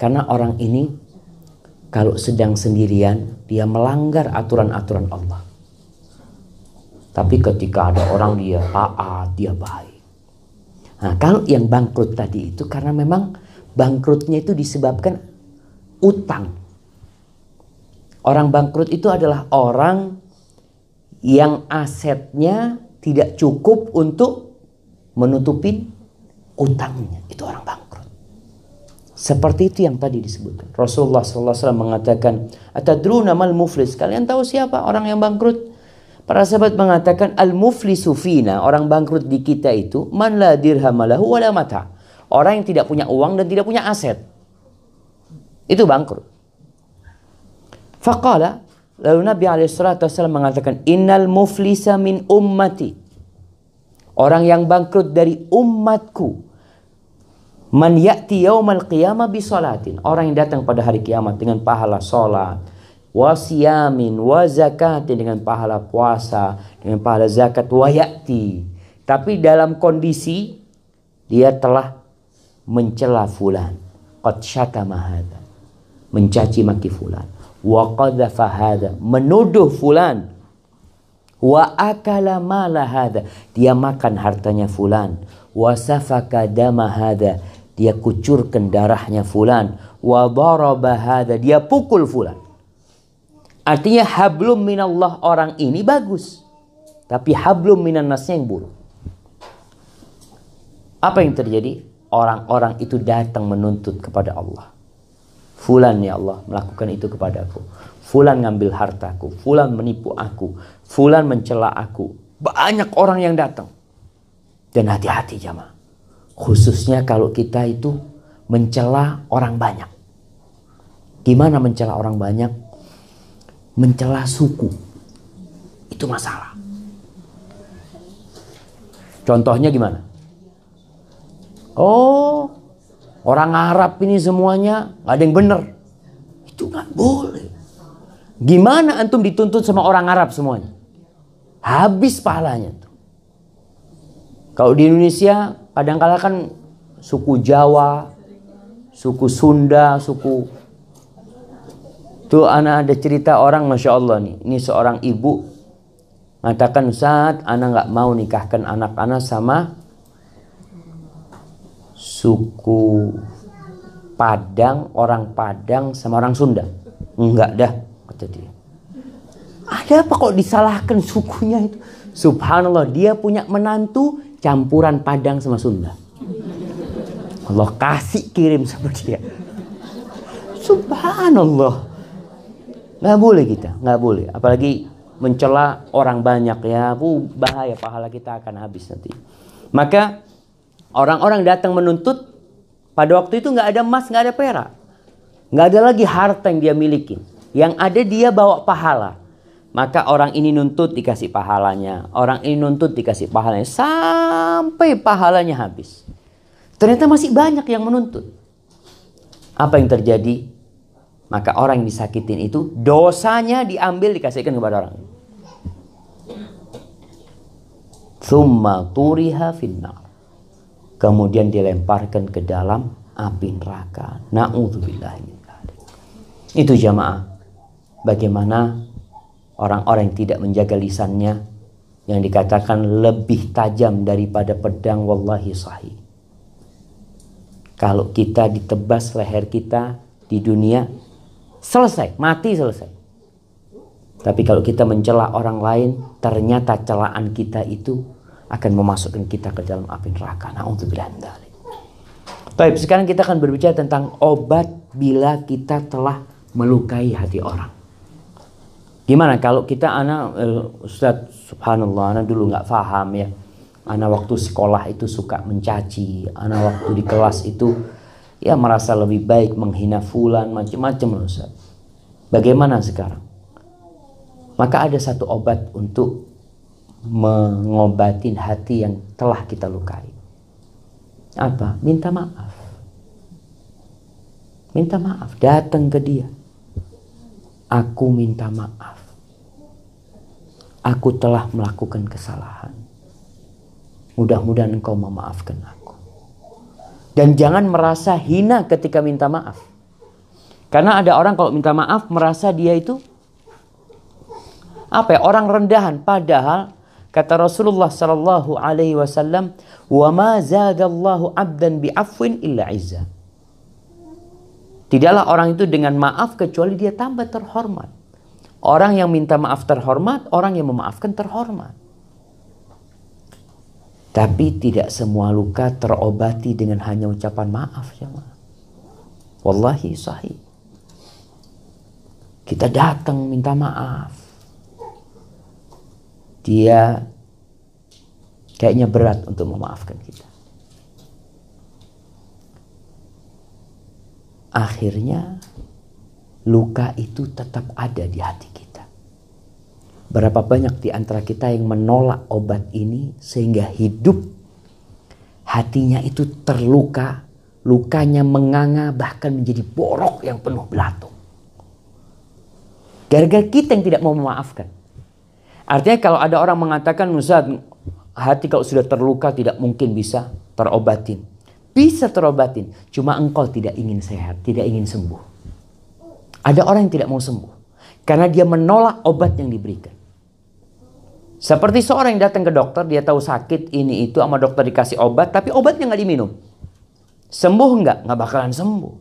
Karena orang ini kalau sedang sendirian, dia melanggar aturan-aturan Allah. Tapi ketika ada orang, dia taat, dia baik. Nah, kalau yang bangkrut tadi itu karena memang bangkrutnya itu disebabkan utang. Orang bangkrut itu adalah orang yang asetnya tidak cukup untuk menutupin utangnya. Itu orang bangkrut. Seperti itu yang tadi disebutkan. Rasulullah sallallahu alaihi wasallam mengatakan, "Atadruna mal muflis?" Kalian tahu siapa orang yang bangkrut? Para sahabat mengatakan, "Al-muflisu fina." Orang bangkrut di kita itu, "Man la dirham lahu wa la mata." Orang yang tidak punya uang dan tidak punya aset. Itu bangkrut. Faqala, lalu Nabi alaihi salatu wasallam mengatakan, "Innal muflisa min ummati." Orang yang bangkrut dari umatku, man ya'ti yaumal qiyamah bi salatin. Orang yang datang pada hari kiamat dengan pahala salat, wa siyamin, wa zakatin, dengan pahala puasa, dengan pahala zakat, wa ya'ti. Tapi dalam kondisi dia telah mencela fulan, qad syatama hadza, mencaci maki fulan, wa qadhafa hadza, menuduh fulan, wa akala mala hadza, dia makan hartanya fulan, wa safaka dama hadza, dia kucurkan darahnya fulan, wa daraba hadza, dia pukul fulan. Artinya hablum minallah, orang ini bagus, tapi hablum minan nas yang buruk. Apa yang terjadi? Orang-orang itu datang menuntut kepada Allah. Fulan ya Allah melakukan itu kepadaku. Fulan ngambil hartaku. Fulan menipu aku. Fulan mencela aku. Banyak orang yang datang. Dan hati-hati jamaah. Khususnya kalau kita itu mencela orang banyak. Gimana mencela orang banyak? Mencela suku. Itu masalah. Contohnya gimana? Oh, orang Arab ini semuanya gak ada yang benar. Itu gak boleh. Gimana antum dituntut sama orang Arab semuanya? Habis pahalanya tuh. Kalau di Indonesia kadang-kala kan suku Jawa, suku Sunda, suku... Tuh anak ada cerita orang, Masya Allah nih. Ini seorang ibu mengatakan, "Ustaz, anak gak mau nikahkan anak-anak sama suku Padang, orang Padang sama orang Sunda." Enggak dah, kata dia. Ada apa kok disalahkan sukunya itu? Subhanallah, dia punya menantu campuran Padang sama Sunda. Allah kasih kirim sama dia. Subhanallah. Nggak boleh kita, nggak boleh. Apalagi mencela orang banyak ya, bu, bahaya, pahala kita akan habis nanti. Maka orang-orang datang menuntut, pada waktu itu nggak ada emas, nggak ada perak, nggak ada lagi harta yang dia miliki. Yang ada dia bawa pahala. Maka orang ini nuntut dikasih pahalanya, orang ini nuntut dikasih pahalanya, sampai pahalanya habis. Ternyata masih banyak yang menuntut. Apa yang terjadi? Maka orang yang disakitin itu dosanya diambil dikasihkan kepada orang. Tsumma turiha finnar. Kemudian dilemparkan ke dalam api neraka. Na'udzubillah min dzalik. Itu jamaah. Bagaimana orang-orang yang tidak menjaga lisannya, yang dikatakan lebih tajam daripada pedang, wallahi sahih. Kalau kita ditebas leher kita di dunia, selesai, mati selesai. Tapi kalau kita mencela orang lain, ternyata celaan kita itu akan memasukkan kita ke dalam api neraka. Na'udzubillah min dzalik. Baik, sekarang kita akan berbicara tentang obat bila kita telah melukai hati orang. Gimana kalau kita, anak Ustaz, subhanallah, anak dulu nggak paham ya. Anak waktu sekolah itu suka mencaci, anak waktu di kelas itu ya merasa lebih baik menghina fulan, macam-macam Ustaz. Bagaimana sekarang? Maka ada satu obat untuk mengobatin hati yang telah kita lukai. Apa? Minta maaf. Minta maaf, datang ke dia. Aku minta maaf. Aku telah melakukan kesalahan. Mudah-mudahan engkau memaafkan aku. Dan jangan merasa hina ketika minta maaf. Karena ada orang kalau minta maaf merasa dia itu apa ya, orang rendahan. Padahal kata Rasulullah sallallahu alaihi wasallam, "Wa ma zadallahu 'abdan bi'afwin illa 'izza." Tidaklah orang itu dengan maaf kecuali dia tambah terhormat. Orang yang minta maaf terhormat, orang yang memaafkan terhormat. Tapi tidak semua luka terobati dengan hanya ucapan maaf, jemaah. Wallahi sahih. Kita datang minta maaf, dia kayaknya berat untuk memaafkan kita. Akhirnya luka itu tetap ada di hati kita. Berapa banyak di antara kita yang menolak obat ini sehingga hidup hatinya itu terluka, lukanya menganga bahkan menjadi borok yang penuh belatung. Gara-gara kita yang tidak mau memaafkan. Artinya kalau ada orang mengatakan, Ustaz, hati kalau sudah terluka tidak mungkin bisa terobatin. Bisa terobatin, cuma engkau tidak ingin sehat, tidak ingin sembuh. Ada orang yang tidak mau sembuh karena dia menolak obat yang diberikan. Seperti seorang yang datang ke dokter, dia tahu sakit ini itu, sama dokter dikasih obat, tapi obatnya nggak diminum. Sembuh nggak? Nggak bakalan sembuh.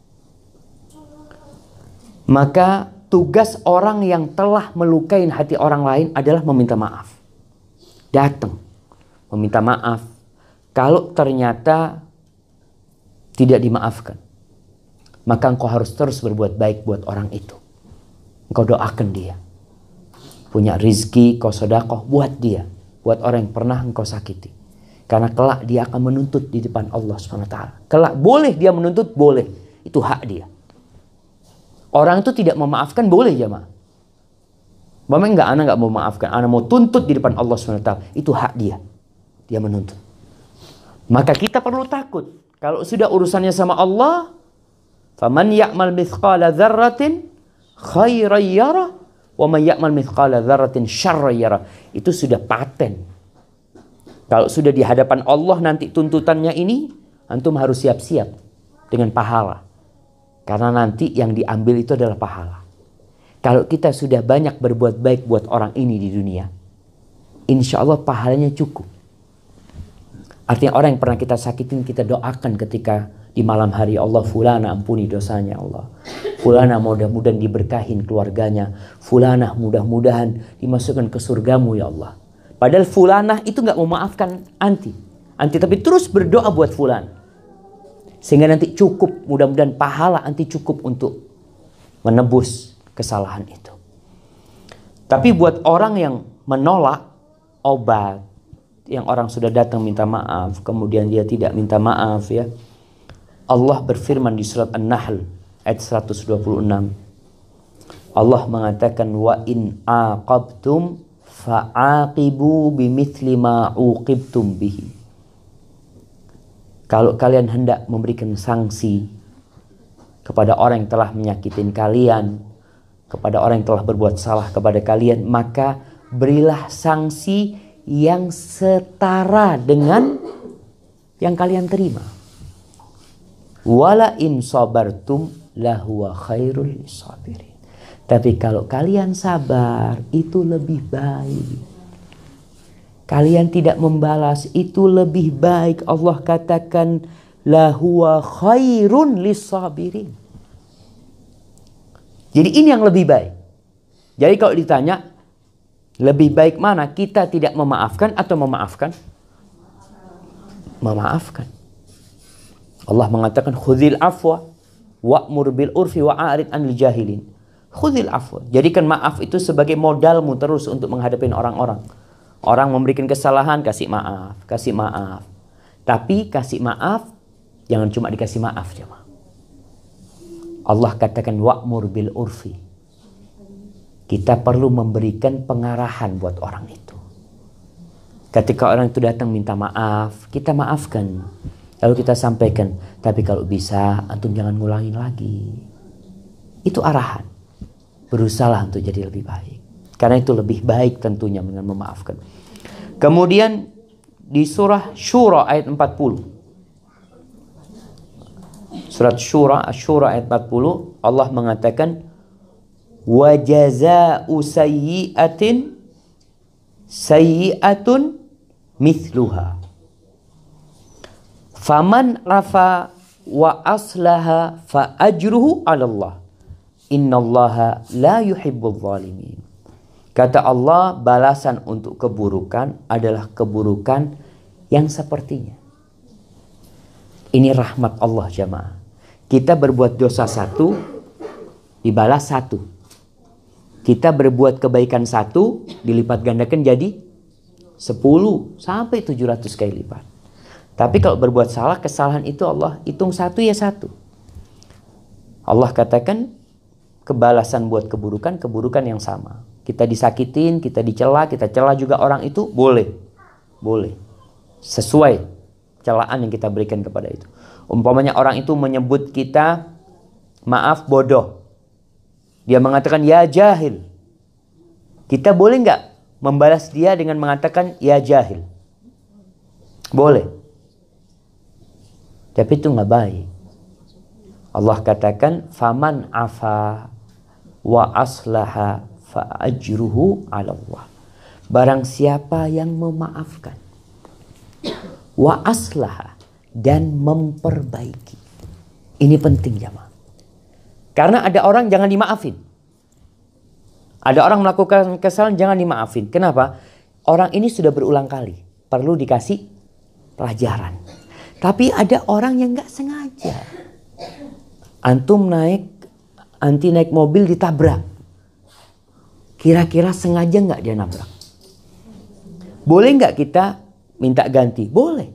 Maka tugas orang yang telah melukai hati orang lain adalah meminta maaf. Datang, meminta maaf. Kalau ternyata tidak dimaafkan, maka engkau harus terus berbuat baik buat orang itu. Engkau doakan dia. Punya rizki, kau sedekah buat dia. Buat orang yang pernah engkau sakiti. Karena kelak dia akan menuntut di depan Allah subhanahu wa taala. Kelak boleh dia menuntut, boleh. Itu hak dia. Orang itu tidak memaafkan boleh, jemaah. Bapak enggak, anak enggak mau memaafkan, anak mau tuntut di depan Allah subhanahu wa taala. Itu hak dia. Dia menuntut. Maka kita perlu takut. Kalau sudah urusannya sama Allah, faman ya'mal mithqala dzarratin khairan yarah wa man ya'mal mithqala dzarratin syarran yarah. Itu sudah paten. Kalau sudah di hadapan Allah nanti tuntutannya ini, antum harus siap-siap dengan pahala. Karena nanti yang diambil itu adalah pahala. Kalau kita sudah banyak berbuat baik buat orang ini di dunia, insya Allah pahalanya cukup. Artinya orang yang pernah kita sakitin, kita doakan ketika di malam hari, Allah fulana ampuni dosanya Allah. Fulana mudah-mudahan diberkahin keluarganya. Fulana mudah-mudahan dimasukkan ke surgamu ya Allah. Padahal fulana itu gak memaafkan anti. Anti tapi terus berdoa buat fulana. Sehingga nanti cukup, mudah-mudahan pahala anti cukup untuk menebus kesalahan itu. Tapi buat orang yang menolak obat, yang orang sudah datang minta maaf, kemudian dia tidak minta maaf ya. Allah berfirman di surat An-Nahl ayat seratus dua puluh enam. Allah mengatakan, wa in aqabtum fa'aqibu bimithli ma uqibtum bihi. Kalau kalian hendak memberikan sanksi kepada orang yang telah menyakitin kalian, kepada orang yang telah berbuat salah kepada kalian, maka berilah sanksi yang setara dengan yang kalian terima. Wala in sabartum lahuwa khairul lisabirin. Tapi kalau kalian sabar, itu lebih baik. Kalian tidak membalas, itu lebih baik. Allah katakan lahuwa khairun lisabirin. Jadi ini yang lebih baik. Jadi kalau ditanya lebih baik mana, kita tidak memaafkan atau memaafkan? Memaafkan. Allah mengatakan khudzil afwa wa'mur bil urfi wa'arid anil jahilin. Khudzil afwa. Jadikan maaf itu sebagai modalmu terus untuk menghadapi orang-orang. Orang memberikan kesalahan, kasih maaf, kasih maaf. Tapi kasih maaf, jangan cuma dikasih maaf, jemaah. Allah katakan wa'mur bil urfi. Kita perlu memberikan pengarahan buat orang itu. Ketika orang itu datang minta maaf, kita maafkan. Lalu kita sampaikan, tapi kalau bisa, antum jangan ngulangin lagi. Itu arahan. Berusahalah untuk jadi lebih baik. Karena itu lebih baik tentunya dengan memaafkan. Kemudian di surah Syura ayat empat puluh. Surat Syura, Asy-Syura ayat empat puluh, Allah mengatakan wa jazaa'u sayyi'atin sayyi'atun mithluha. Faman afa wa aslaha fa ajruhu 'ala Allah. Innallaha la yuhibbul zalimin. Kata Allah, balasan untuk keburukan adalah keburukan yang sepertinya. Ini rahmat Allah jamaah. Kita berbuat dosa satu, dibalas satu. Kita berbuat kebaikan satu, dilipat gandakan jadi sepuluh sampai tujuh ratus kali lipat. Tapi kalau berbuat salah, kesalahan itu Allah hitung satu ya satu. Allah katakan kebalasan buat keburukan, keburukan yang sama. Kita disakitin, kita dicela, kita cela juga orang itu, boleh. Boleh. Sesuai celaan yang kita berikan kepada itu. Umpamanya orang itu menyebut kita, maaf, bodoh. Dia mengatakan ya jahil. Kita boleh nggak membalas dia dengan mengatakan ya jahil? Boleh. Tapi itu nggak baik. Allah katakan faman afa wa aslaha fa ajruhu 'ala Allah. Barang siapa yang memaafkan, wa aslaha, dan memperbaiki. Ini penting jamaah. Karena ada orang jangan dimaafin. Ada orang melakukan kesalahan jangan dimaafin. Kenapa? Orang ini sudah berulang kali. Perlu dikasih pelajaran. Tapi ada orang yang nggak sengaja. Antum naik, anti naik mobil ditabrak. Kira-kira sengaja nggak dia nabrak? Boleh nggak kita minta ganti? Boleh.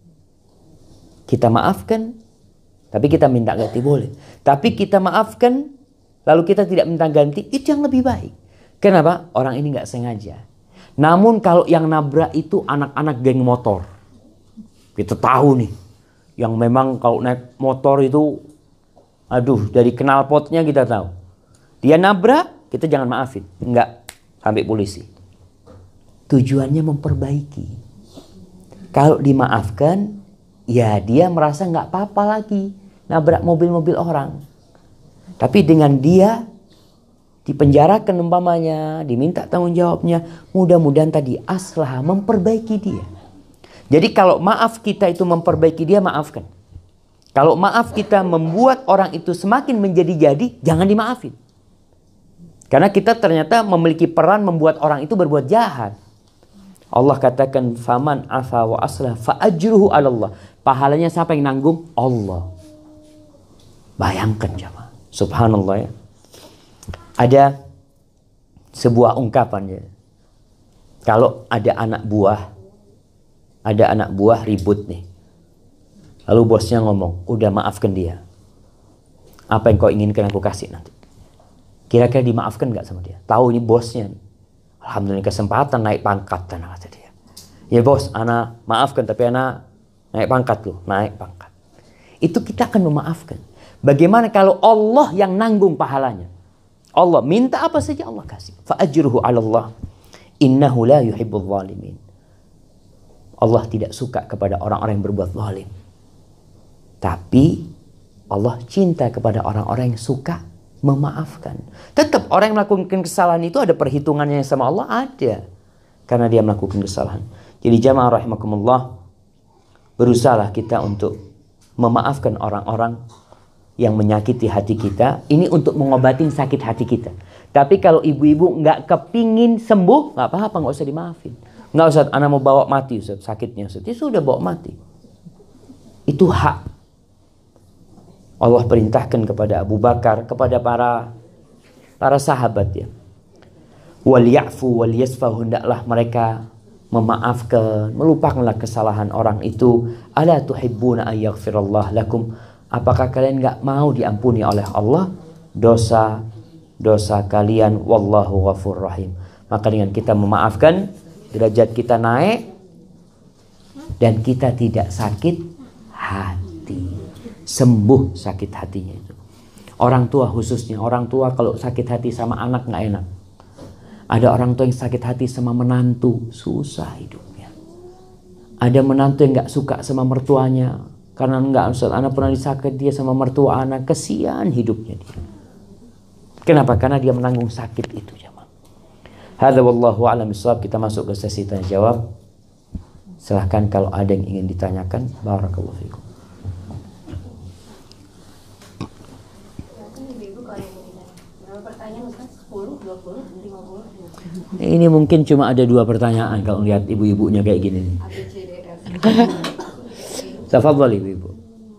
Kita maafkan, tapi kita minta ganti boleh. Tapi kita maafkan, lalu kita tidak minta ganti, itu yang lebih baik. Kenapa? Orang ini nggak sengaja. Namun kalau yang nabrak itu anak-anak geng motor, kita tahu nih, yang memang kalau naik motor itu, aduh, dari knalpotnya kita tahu. Dia nabrak, kita jangan maafin, enggak, sampai polisi. Tujuannya memperbaiki. Kalau dimaafkan, ya dia merasa nggak apa-apa lagi nabrak mobil-mobil orang. Tapi dengan dia dipenjarakan umpamanya, diminta tanggung jawabnya, mudah-mudahan tadi aslah memperbaiki dia. Jadi kalau maaf kita itu memperbaiki dia, maafkan. Kalau maaf kita membuat orang itu semakin menjadi-jadi, jangan dimaafin. Karena kita ternyata memiliki peran membuat orang itu berbuat jahat. Allah katakan faman afa wa aslah fa ajruhu 'ala Allah. Pahalanya siapa yang nanggung? Allah. Bayangkan jemaah. Subhanallah ya. Ada sebuah ungkapan ya. Kalau ada anak buah, ada anak buah ribut nih. Lalu bosnya ngomong, "Udah maafkan dia. Apa yang kau inginkan aku kasih nanti." Kira-kira dimaafkan nggak sama dia? Tahu ini bosnya nih. Alhamdulillah kesempatan naik pangkat, kata dia. Ya bos, ana maafkan tapi ana naik pangkat loh, naik pangkat. Itu kita akan memaafkan. Bagaimana kalau Allah yang nanggung pahalanya? Allah minta apa saja Allah kasih. Fa ajruhu 'ala Allah. Innahu la yuhibbul zalimin. Allah tidak suka kepada orang-orang yang berbuat zalim. Tapi Allah cinta kepada orang-orang yang suka memaafkan. Tetap orang yang melakukan kesalahan itu ada perhitungannya sama Allah, ada. Karena dia melakukan kesalahan. Jadi jamaah rahimakumullah, berusahalah kita untuk memaafkan orang-orang yang menyakiti hati kita. Ini untuk mengobatin sakit hati kita. Tapi kalau ibu-ibu nggak kepingin sembuh, nggak apa-apa, nggak usah dimaafin. Nggak usah, anak mau bawa mati Ustaz, sakitnya Ustaz. Ya sudah, bawa mati. Itu hak. Allah perintahkan kepada Abu Bakar, kepada para para sahabat ya. Wal ya'fu wal yasfahu, hendaklah mereka memaafkan, melupakanlah kesalahan orang itu. Ala tuhibbuna ay yaghfirallah lakum? Apakah kalian enggak mau diampuni oleh Allah dosa dosa kalian? Wallahu ghafur rahim. Maka dengan kita memaafkan, derajat kita naik dan kita tidak sakit hati. Sembuh sakit hatinya itu. Orang tua khususnya, orang tua kalau sakit hati sama anak nggak enak. Ada orang tua yang sakit hati sama menantu, susah hidupnya. Ada menantu yang nggak suka sama mertuanya, Karena enggak, Ustaz, anak pernah disakit dia sama mertua anak, kesian hidupnya dia. Kenapa? Karena dia menanggung sakit itu, jemaah. Hadza wallahu a'lam bishawab. Kita masuk ke sesi tanya jawab. Silahkan kalau ada yang ingin ditanyakan. Barakallahu fikum. Ini mungkin cuma ada dua pertanyaan kalau lihat ibu-ibunya kayak gini nih. Tafadhal ibu-ibu.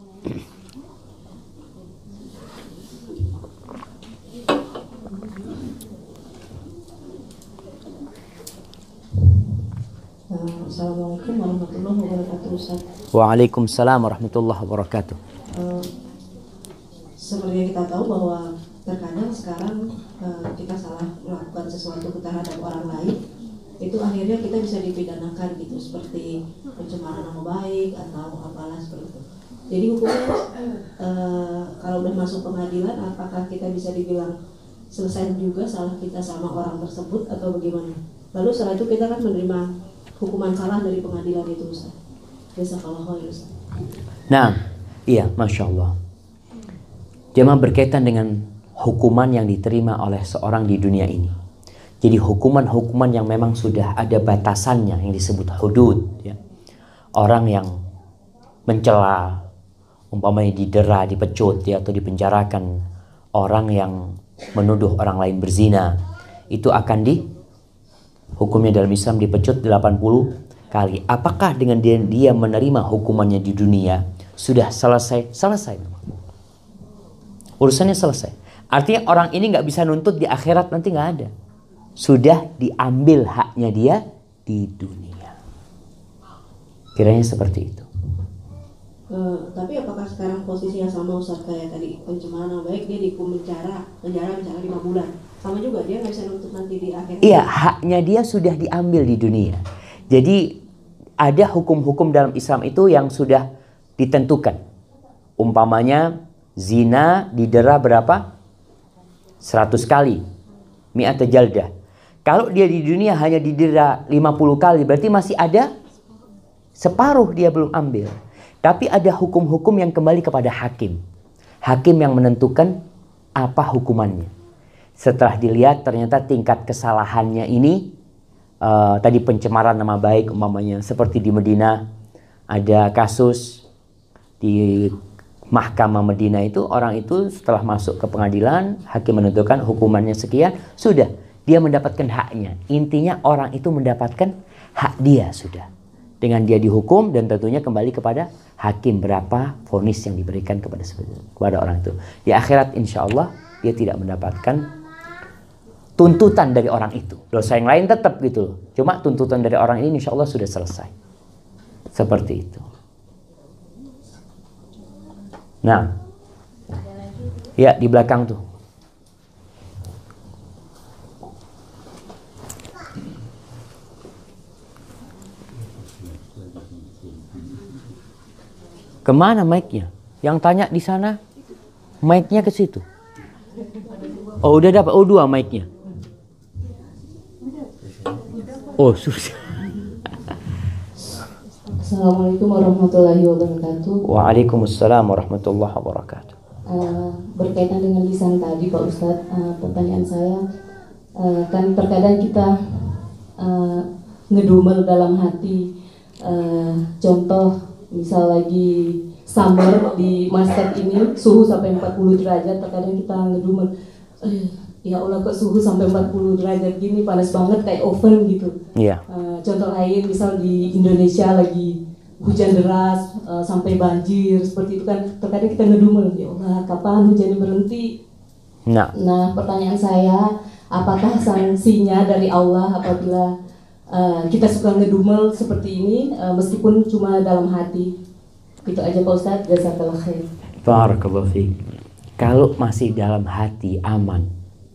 Assalamualaikum warahmatullahi wabarakatuh, Ustaz. Waalaikumsalam warahmatullahi wabarakatuh. Uh, seperti yang kita tahu bahwa terkadang sekarang uh, kita salah melakukan sesuatu terhadap orang lain, itu akhirnya kita bisa dipidanakan gitu, seperti pencemaran nama baik atau apalah seperti itu. Jadi hukumnya uh, kalau udah masuk pengadilan, apakah kita bisa dibilang selesai juga salah kita sama orang tersebut atau bagaimana? Lalu setelah itu kita kan menerima hukuman salah dari pengadilan itu, Ustaz. Jazakallahu khair, Ustaz. Nah, iya, Masya Allah. Jemaah, berkaitan dengan hukuman yang diterima oleh seorang di dunia ini. Jadi hukuman-hukuman yang memang sudah ada batasannya yang disebut hudud, ya. Orang yang mencela, umpamanya didera, dipecut, ya, atau dipenjarakan. Orang yang menuduh orang lain berzina, itu akan di hukumnya dalam Islam dipecut delapan puluh kali. Apakah dengan dia, dia menerima hukumannya di dunia sudah selesai? Selesai. Urusannya selesai. Artinya orang ini nggak bisa nuntut di akhirat, nanti nggak ada. Sudah diambil haknya dia di dunia. Kiranya seperti itu. Uh, tapi apakah sekarang posisinya sama, Ustaz, kayak tadi pencemaran nama baik, dia dihukum penjara, penjara misalnya lima bulan. Sama juga, dia nggak bisa nuntut nanti di akhirat. Iya, haknya dia sudah diambil di dunia. Jadi ada hukum-hukum dalam Islam itu yang sudah ditentukan. Umpamanya zina didera berapa? seratus kali. Mi'ata jaldah. Kalau dia di dunia hanya didera lima puluh kali, berarti masih ada separuh dia belum ambil. Tapi ada hukum-hukum yang kembali kepada hakim. Hakim yang menentukan apa hukumannya. Setelah dilihat ternyata tingkat kesalahannya ini uh, tadi pencemaran nama baik umpamanya, seperti di Medina ada kasus di Mahkamah Medina itu, orang itu setelah masuk ke pengadilan, hakim menentukan hukumannya sekian, sudah dia mendapatkan haknya. Intinya orang itu mendapatkan hak dia sudah. Dengan dia dihukum, dan tentunya kembali kepada hakim berapa vonis yang diberikan kepada kepada orang itu. Di akhirat insya Allah dia tidak mendapatkan tuntutan dari orang itu. Dosa yang lain tetap gitu. Cuma tuntutan dari orang ini insya Allah sudah selesai. Seperti itu. Nah, ya di belakang tuh. Kemana mic-nya? Yang tanya di sana, mic-nya ke situ. Oh udah dapat, oh dua mic-nya. Oh susah. Assalamualaikum warahmatullahi wabarakatuh. Waalaikumsalam warahmatullahi wabarakatuh. Uh, berkaitan dengan lisan tadi, Pak Ustadz, uh, pertanyaan saya, uh, kan terkadang kita uh, ngedumel dalam hati. Uh, contoh, misal lagi summer di Maskat ini suhu sampai empat puluh derajat, terkadang kita ngedumel, eh, ya Allah kok suhu sampai empat puluh derajat gini, panas banget kayak oven gitu. Iya. Uh, contoh lain, misal di Indonesia lagi hujan deras uh, sampai banjir seperti itu kan, terkadang kita ngedumel, ya Allah kapan hujannya berhenti. Nah. Nah, pertanyaan saya, apakah sanksinya dari Allah apabila uh, kita suka ngedumel seperti ini, uh, meskipun cuma dalam hati? Itu aja Pak Ustadz, jazakallah khair. Barakallahu fiik. Kalau masih dalam hati aman.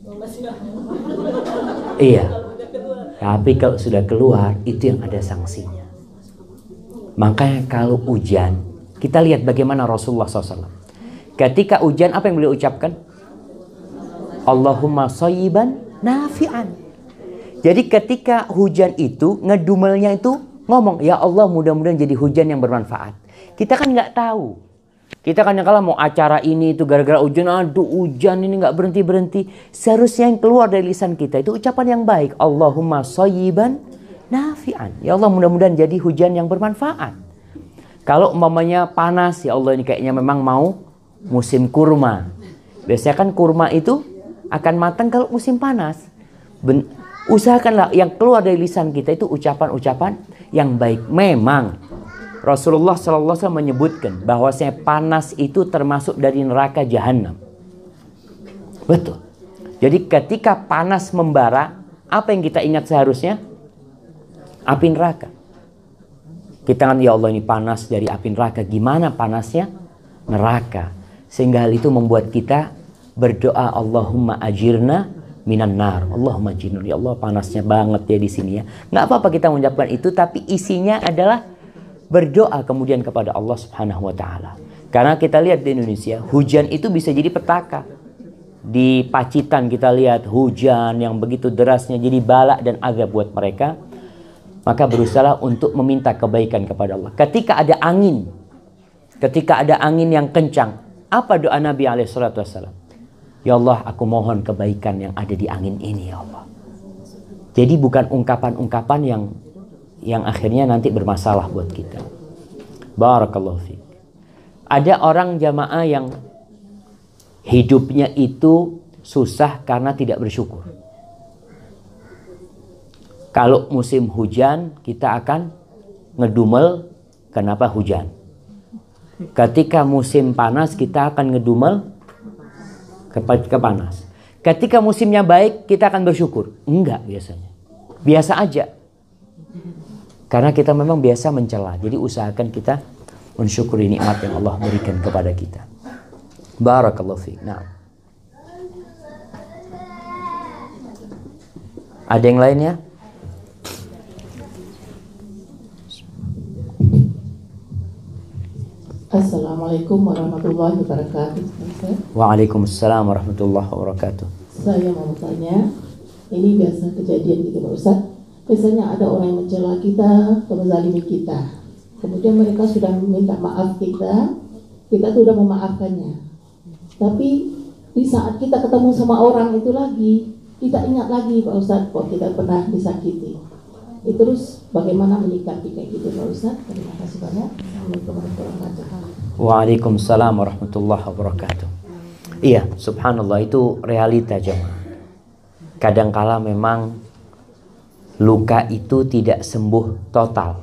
Iya. Tapi kalau sudah keluar, itu yang ada sanksinya. Makanya kalau hujan, kita lihat bagaimana Rasulullah shallallahu alaihi wasallam. Ketika hujan, apa yang beliau ucapkan? Allahumma shayyiban nafi'an. Jadi ketika hujan itu, ngedumelnya itu ngomong, ya Allah mudah-mudahan jadi hujan yang bermanfaat. Kita kan nggak tahu. Kita kan kalau mau acara ini itu gara-gara hujan, aduh hujan ini nggak berhenti-berhenti. Seharusnya yang keluar dari lisan kita itu ucapan yang baik. Allahumma shayyiban nafi'an. Ya Allah, mudah-mudahan jadi hujan yang bermanfaat. Kalau umpamanya panas, ya Allah ini kayaknya memang mau musim kurma. Biasanya kan kurma itu akan matang kalau musim panas. Ben- usahakanlah yang keluar dari lisan kita itu ucapan-ucapan yang baik. Memang Rasulullah shallallahu alaihi wasallam menyebutkan bahwasanya panas itu termasuk dari neraka jahanam. Betul. Jadi ketika panas membara, apa yang kita ingat seharusnya? Api neraka. Kita kan, ya Allah ini panas dari api neraka. Gimana panasnya? Neraka. Sehingga hal itu membuat kita berdoa, Allahumma ajirna minan nar. Allahumma ajirna. Ya Allah, panasnya banget ya di sini ya. Nggak apa-apa kita mengucapkan itu, tapi isinya adalah berdoa kemudian kepada Allah Subhanahu wa taala. Karena kita lihat di Indonesia, hujan itu bisa jadi petaka. Di Pacitan kita lihat hujan yang begitu derasnya jadi bala dan azab buat mereka. Maka berusaha untuk meminta kebaikan kepada Allah. Ketika ada angin, ketika ada angin yang kencang, apa doa Nabi alaihi salatu wassalam? Ya Allah, aku mohon kebaikan yang ada di angin ini ya Allah. Jadi bukan ungkapan-ungkapan yang yang akhirnya nanti bermasalah buat kita. Barakallahu fiik. Ada orang jamaah yang hidupnya itu susah karena tidak bersyukur. Kalau musim hujan kita akan ngedumel kenapa hujan. Ketika musim panas kita akan ngedumel ketika panas. Ketika musimnya baik kita akan bersyukur. Enggak biasanya. Biasa aja. Karena kita memang biasa mencela. Jadi usahakan kita mensyukuri nikmat yang Allah berikan kepada kita. Barakallahu fiik. Nah. Ada yang lainnya? Assalamualaikum warahmatullahi wabarakatuh. Waalaikumsalam warahmatullahi wabarakatuh. Saya mau bertanya, ini biasa kejadian gitu Pak Ustaz. Biasanya ada orang yang mencela kita, atau menzalimi kita. Kemudian mereka sudah meminta maaf kita, kita tuh udah memaafkannya. Tapi di saat kita ketemu sama orang itu lagi, kita ingat lagi Pak Ustaz, kok kita pernah disakiti. Itu terus bagaimana menyikapi kayak gitu Pak Ustaz? Terima kasih banyak. Assalamualaikum warahmatullahi wabarakatuh. Waalaikumsalam warahmatullahi wabarakatuh. Iya, subhanallah, itu realita jemaah. Kadangkala memang luka itu tidak sembuh total.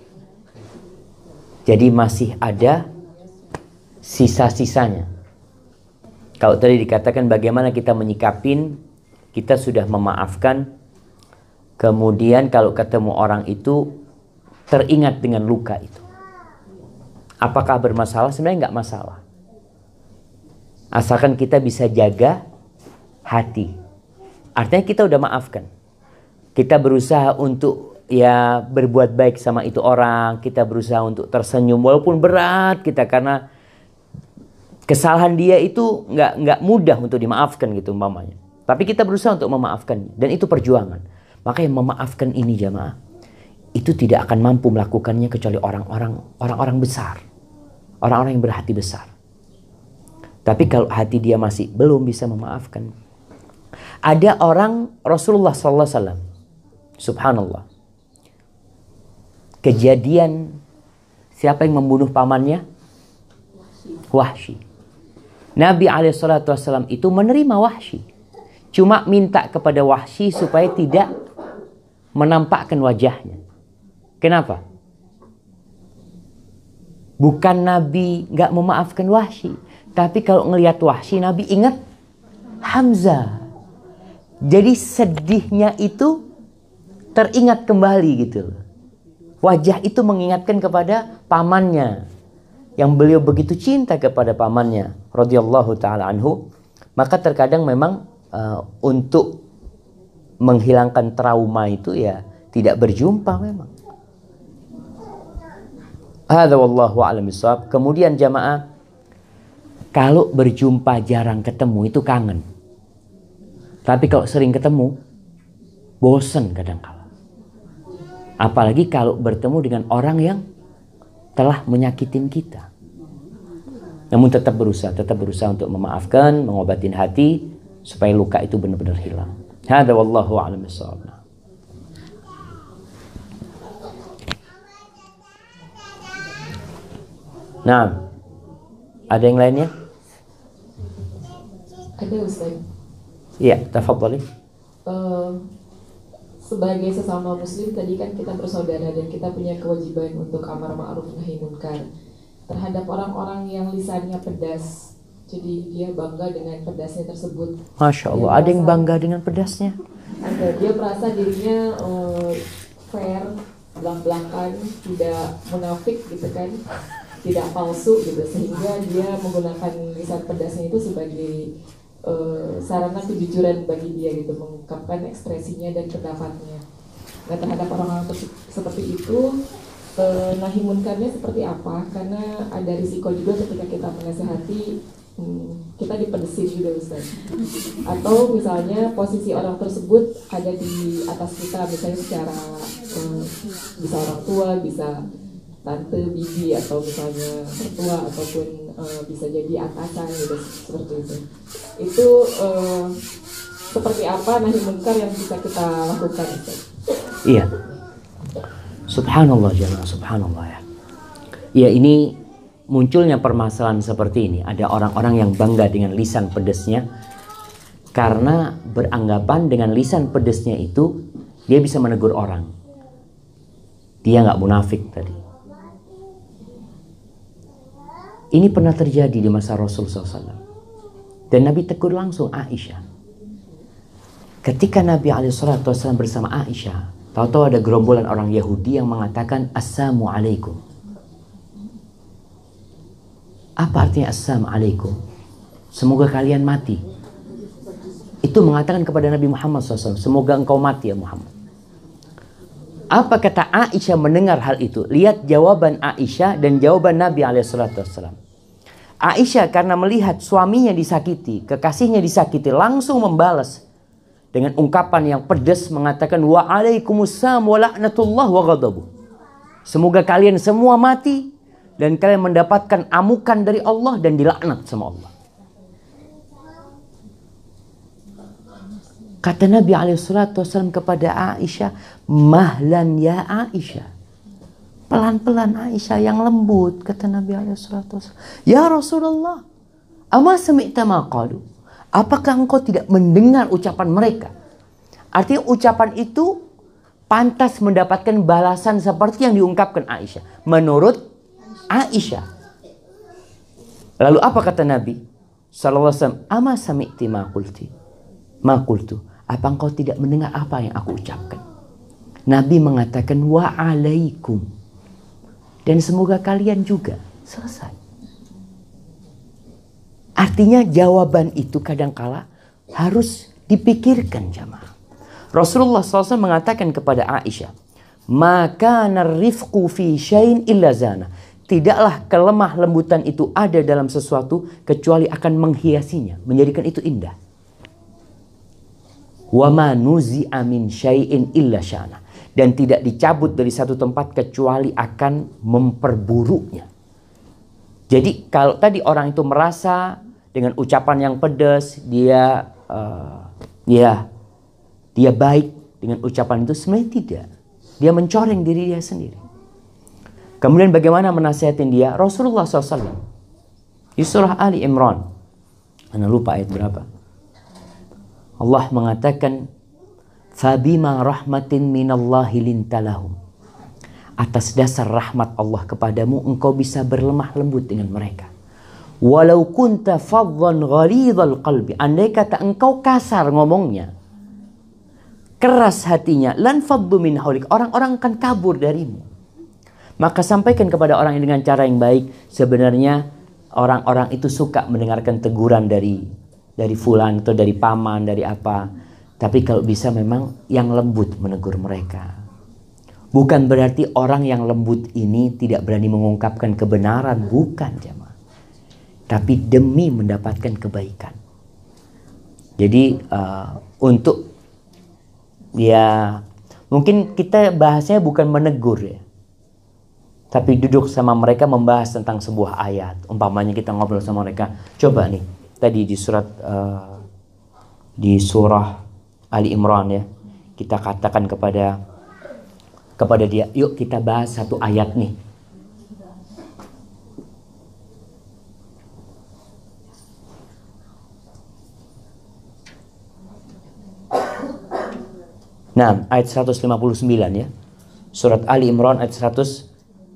Jadi masih ada sisa-sisanya. Kalau tadi dikatakan bagaimana kita menyikapin, kita sudah memaafkan. Kemudian kalau ketemu orang itu teringat dengan luka itu. Apakah bermasalah? Sebenarnya nggak masalah. Asalkan kita bisa jaga hati. Artinya kita udah maafkan. Kita berusaha untuk ya berbuat baik sama itu orang. Kita berusaha untuk tersenyum walaupun berat kita, karena kesalahan dia itu nggak nggak mudah untuk dimaafkan gitu umpamanya. Tapi kita berusaha untuk memaafkan, dan itu perjuangan. Maka yang memaafkan ini jamaah itu tidak akan mampu melakukannya kecuali orang-orang orang-orang besar, orang-orang yang berhati besar. Tapi kalau hati dia masih belum bisa memaafkan, ada orang Rasulullah sallallahu alaihi wasallam, subhanallah, kejadian siapa yang membunuh pamannya? Wahsy. Nabi alaihi salatu wasallam itu menerima Wahsy, cuma minta kepada Wahsy supaya tidak menampakkan wajahnya. Kenapa? Bukan Nabi nggak memaafkan Wahsy, tapi kalau ngelihat Wahsy Nabi ingat Hamzah. Jadi sedihnya itu teringat kembali gitu. Wajah itu mengingatkan kepada pamannya yang beliau begitu cinta kepada pamannya radhiyallahu taala anhu. Maka terkadang memang uh, untuk menghilangkan trauma itu ya tidak berjumpa memang. Hadza wallahu a'lam bishawab. Kemudian jamaah, kalau berjumpa jarang ketemu itu kangen. Tapi kalau sering ketemu bosan kadang-kala. Apalagi kalau bertemu dengan orang yang telah menyakitin kita. Namun tetap berusaha, tetap berusaha untuk memaafkan, mengobatin hati supaya luka itu benar-benar hilang. Hadza wallahu a'lam bishawab. Nah, ada yang lainnya? Ada Ustaz. Iya, tafadhali. Uh, sebagai sesama muslim tadi kan kita bersaudara dan kita punya kewajiban untuk amar ma'ruf nahi munkar terhadap orang-orang yang lisannya pedas. Jadi dia bangga dengan pedasnya tersebut. Masya Allah, dia ada yang bangga dengan pedasnya? Ada, dia merasa dirinya uh, fair, belak-belakan, tidak munafik gitu kan, tidak palsu gitu, sehingga dia menggunakan lisan pedasnya itu sebagai uh, sarana kejujuran bagi dia gitu, mengungkapkan ekspresinya dan pendapatnya. Nah, terhadap orang-orang seperti itu, uh, nahi munkarnya seperti apa? Karena ada risiko juga ketika kita menasehati, hmm, kita dipedesin juga Ustaz. Atau misalnya posisi orang tersebut ada di atas kita, misalnya secara um, bisa orang tua, bisa tante, bibi, atau misalnya mertua, ataupun uh, bisa jadi atasan gitu, seperti itu. Itu uh, seperti apa nahi munkar yang bisa kita lakukan, Ustaz? Iya. Subhanallah jemaah, subhanallah ya. Ya, ini munculnya permasalahan seperti ini. Ada orang-orang yang bangga dengan lisan pedesnya karena beranggapan dengan lisan pedesnya itu dia bisa menegur orang. Dia nggak munafik tadi. Ini pernah terjadi di masa Rasul shallallahu alaihi wasallam. Dan Nabi tegur langsung Aisyah. Ketika Nabi shallallahu alaihi wasallam bersama Aisyah, tahu-tahu ada gerombolan orang Yahudi yang mengatakan Assalamualaikum. Apa artinya Assalamualaikum? Semoga kalian mati. Itu mengatakan kepada Nabi Muhammad shallallahu alaihi wasallam, semoga engkau mati ya Muhammad. Apa kata Aisyah mendengar hal itu? Lihat jawaban Aisyah dan jawaban Nabi shallallahu alaihi wasallam. Aisyah karena melihat suaminya disakiti, kekasihnya disakiti, langsung membalas dengan ungkapan yang pedas mengatakan wa'alaikumussalam wa la'natullah wa ghadabuh. Semoga kalian semua mati dan kalian mendapatkan amukan dari Allah dan dilaknat sama Allah. Kata Nabi alaihi wasallam kepada Aisyah, mahlan ya Aisyah. Pelan-pelan Aisyah, yang lembut. Kata Nabi alaihi wasallam, ya Rasulullah, ama sami'ta ma qalu? Apakah engkau tidak mendengar ucapan mereka? Artinya ucapan itu pantas mendapatkan balasan seperti yang diungkapkan Aisyah. Menurut Aisyah. Lalu apa kata Nabi sallallahu alaihi wasallam? Ama sami'ti ma qulti? Ma qultu. Apa engkau tidak mendengar apa yang aku ucapkan? Nabi mengatakan wa alaikum. Dan semoga kalian juga. Selesai. Artinya jawaban itu kadangkala harus dipikirkan jamaah. Rasulullah shallallahu alaihi wasallam mengatakan kepada Aisyah, maka narifqu fi syai'in illa zana. Tidaklah kelemah lembutan itu ada dalam sesuatu kecuali akan menghiasinya, menjadikan itu indah. Wa ma nuzi'a min syai'in illa syana. Dan tidak dicabut dari satu tempat kecuali akan memperburuknya. Jadi kalau tadi orang itu merasa dengan ucapan yang pedas, dia uh, ya dia baik dengan ucapan itu, sebenarnya tidak. Dia mencoreng diri dia sendiri. Kemudian bagaimana menasihatin dia? Rasulullah shallallahu alaihi wasallam di surah Ali Imran, anda lupa ayat berapa? Allah mengatakan, fabima rahmatin minallahi lintalahum. Atas dasar rahmat Allah kepadamu, engkau bisa berlemah lembut dengan mereka. Walau kunta faddan ghalidhal qalbi. Andai kata engkau kasar ngomongnya, keras hatinya, lan faddu min haulik. Orang-orang akan kabur darimu. Maka sampaikan kepada orang yang dengan cara yang baik. Sebenarnya orang-orang itu suka mendengarkan teguran dari dari fulan atau dari paman, dari apa. Tapi kalau bisa memang yang lembut menegur mereka. Bukan berarti orang yang lembut ini tidak berani mengungkapkan kebenaran. Bukan jemaah. Tapi demi mendapatkan kebaikan. Jadi uh, untuk ya mungkin kita bahasanya bukan menegur ya. Tapi duduk sama mereka membahas tentang sebuah ayat. Umpamanya kita ngobrol sama mereka. Coba nih, tadi di surat uh, di surah Ali Imran ya, kita katakan kepada kepada dia, yuk kita bahas satu ayat nih. Nah, ayat seratus lima puluh sembilan ya. Surat Ali Imran ayat seratus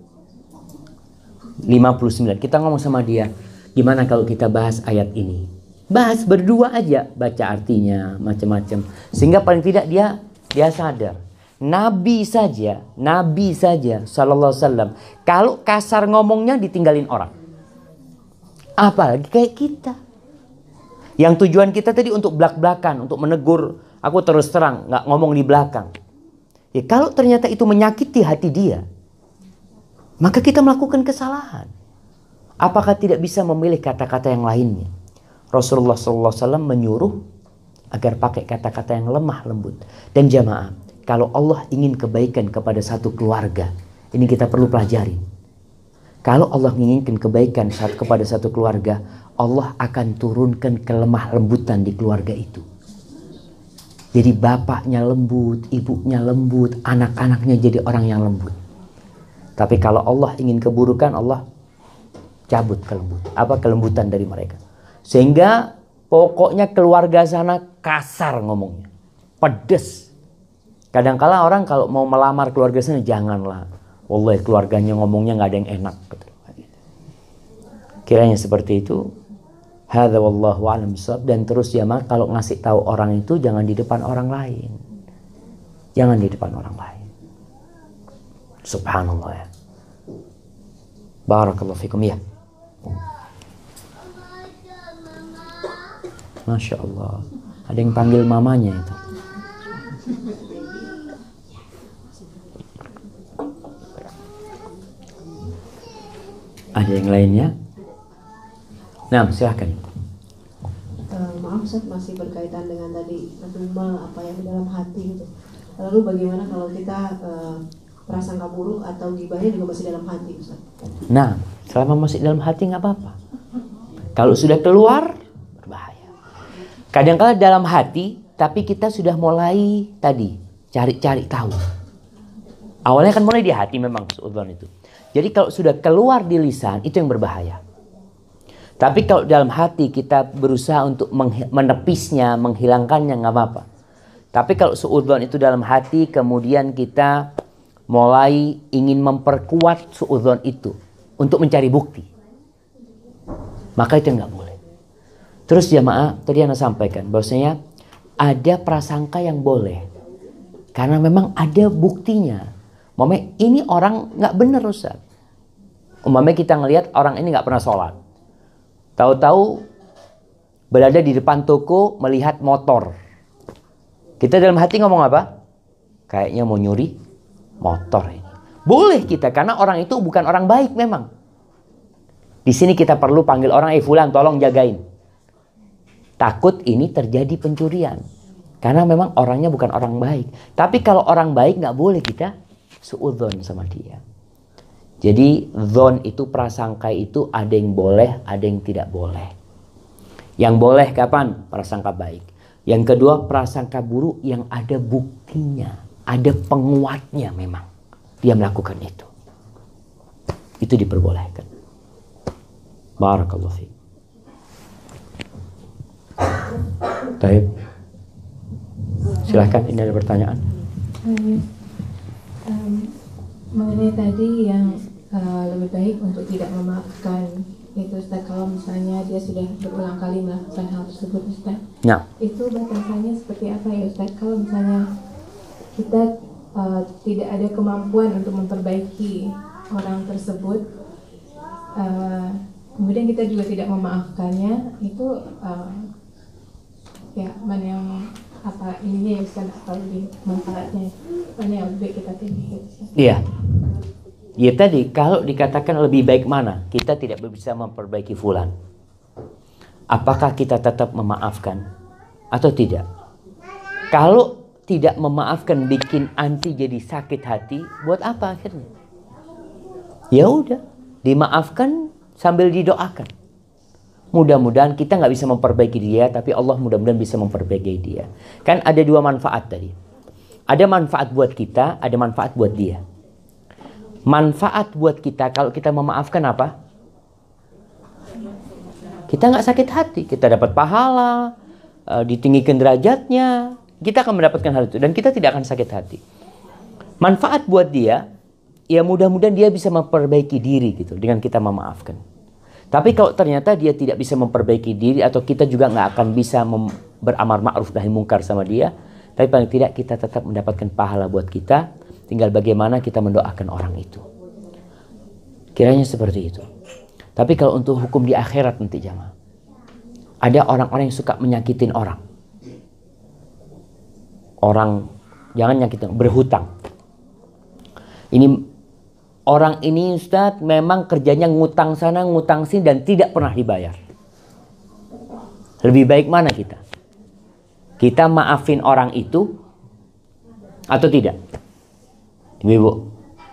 lima puluh sembilan. Kita ngomong sama dia, gimana kalau kita bahas ayat ini? Bahas berdua aja, baca artinya macam-macam. Sehingga paling tidak dia dia sadar. Nabi saja, Nabi saja sallallahu alaihi wasallam kalau kasar ngomongnya ditinggalin orang. Apalagi kayak kita. Yang tujuan kita tadi untuk belak-belakan, untuk menegur, aku terus terang, nggak ngomong di belakang. Ya kalau ternyata itu menyakiti hati dia, maka kita melakukan kesalahan. Apakah tidak bisa memilih kata-kata yang lainnya? Rasulullah shallallahu alaihi wasallam menyuruh agar pakai kata-kata yang lemah lembut. Dan jamaah, kalau Allah ingin kebaikan kepada satu keluarga, ini kita perlu pelajari. Kalau Allah menginginkan kebaikan saat kepada satu keluarga, Allah akan turunkan kelemah lembutan di keluarga itu. Jadi bapaknya lembut, ibunya lembut, anak-anaknya jadi orang yang lembut. Tapi kalau Allah ingin keburukan, Allah cabut kelembutan, apa kelembutan dari mereka. Sehingga pokoknya keluarga sana kasar ngomongnya, pedes. Kadang-kala orang kalau mau melamar keluarga sana, janganlah. Wallahi keluarganya ngomongnya nggak ada yang enak. Kiranya seperti itu. Hadza wallahu a'lam bishawab. Dan terus ya mak, kalau ngasih tahu orang itu jangan di depan orang lain. Jangan di depan orang lain. Subhanallah ya. Barakallahu fikum ya. Masya Allah. Ada yang panggil mamanya itu. Ada yang lainnya? Nah, silahkan. Uh, maaf Ustaz, masih berkaitan dengan tadi meduma apa yang di dalam hati gitu. Lalu bagaimana kalau kita uh, prasangka buruk atau gibahnya juga masih dalam hati Ustaz? Nah, selama masih dalam hati nggak apa-apa. Kalau sudah keluar, berbahaya. Kadang-kadang dalam hati, tapi kita sudah mulai tadi cari-cari tahu. Awalnya kan mulai di hati memang suudzon itu. Jadi kalau sudah keluar di lisan, itu yang berbahaya. Tapi kalau dalam hati kita berusaha untuk menepisnya, menghilangkannya, nggak apa-apa. Tapi kalau suudzon itu dalam hati, kemudian kita mulai ingin memperkuat suudzon itu untuk mencari bukti, maka itu nggak boleh. Terus jamaah, tadi Anda sampaikan bahwasanya ada prasangka yang boleh, karena memang ada buktinya. Umpamanya ini orang nggak benar Ustaz. Umpamanya kita ngelihat orang ini nggak pernah sholat. Tahu-tahu berada di depan toko melihat motor. Kita dalam hati ngomong apa? Kayaknya mau nyuri motor ini. Boleh kita, karena orang itu bukan orang baik memang. Di sini kita perlu panggil orang, eh fulan tolong jagain. Takut ini terjadi pencurian. Karena memang orangnya bukan orang baik. Tapi kalau orang baik nggak boleh kita suudzon sama dia. Jadi zon itu, prasangka itu ada yang boleh, ada yang tidak boleh. Yang boleh kapan? Prasangka baik. Yang kedua prasangka buruk yang ada buktinya, ada penguatnya memang. Dia melakukan itu. Itu diperbolehkan. Barakallahu fiik. Baik. Silahkan, ini ada pertanyaan. Um, mengenai tadi yang uh, lebih baik untuk tidak memaafkan itu Ustaz, kalau misalnya dia sudah berulang kali melakukan hal tersebut Ustaz, Nah, itu batasannya seperti apa ya Ustaz? Kalau misalnya kita uh, tidak ada kemampuan untuk memperbaiki orang tersebut, uh, kemudian kita juga tidak memaafkannya, itu uh, ya mana yang apa ininya ya Ustaz, atau lebih manfaatnya mana yang lebih baik kita pilih? iya. Ya tadi, kalau dikatakan lebih baik mana, kita tidak bisa memperbaiki fulan. Apakah kita tetap memaafkan atau tidak? Kalau tidak memaafkan bikin anti jadi sakit hati, buat apa akhirnya? Ya udah, dimaafkan sambil didoakan. Mudah-mudahan kita nggak bisa memperbaiki dia, tapi Allah mudah-mudahan bisa memperbaiki dia. Kan ada dua manfaat tadi. Ada manfaat buat kita, ada manfaat buat dia. Manfaat buat kita kalau kita memaafkan apa? Kita nggak sakit hati, kita dapat pahala, uh, ditinggikan derajatnya, kita akan mendapatkan hal itu dan kita tidak akan sakit hati. Manfaat buat dia, ya mudah-mudahan dia bisa memperbaiki diri gitu dengan kita memaafkan. Tapi kalau ternyata dia tidak bisa memperbaiki diri atau kita juga nggak akan bisa beramar ma'ruf nahi mungkar sama dia, tapi paling tidak kita tetap mendapatkan pahala buat kita. Tinggal bagaimana kita mendoakan orang itu. Kiranya seperti itu. Tapi kalau untuk hukum di akhirat nanti jamaah, ada orang-orang yang suka menyakitin orang. Orang jangan nyakitin, berhutang. Ini orang ini Ustaz memang kerjanya ngutang sana, ngutang sini dan tidak pernah dibayar. Lebih baik mana kita? Kita maafin orang itu atau tidak? Ibu-ibu.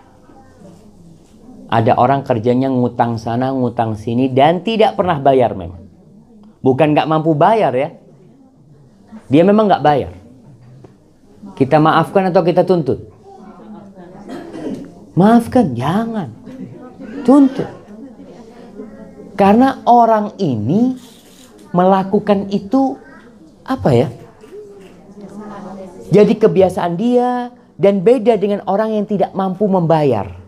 Ada orang kerjanya ngutang sana, ngutang sini dan tidak pernah bayar memang. Bukan nggak mampu bayar ya. Dia memang nggak bayar. Kita maafkan atau kita tuntut? Maafkan, jangan. Tuntut. Karena orang ini melakukan itu apa ya? Jadi kebiasaan dia dan beda dengan orang yang tidak mampu membayar.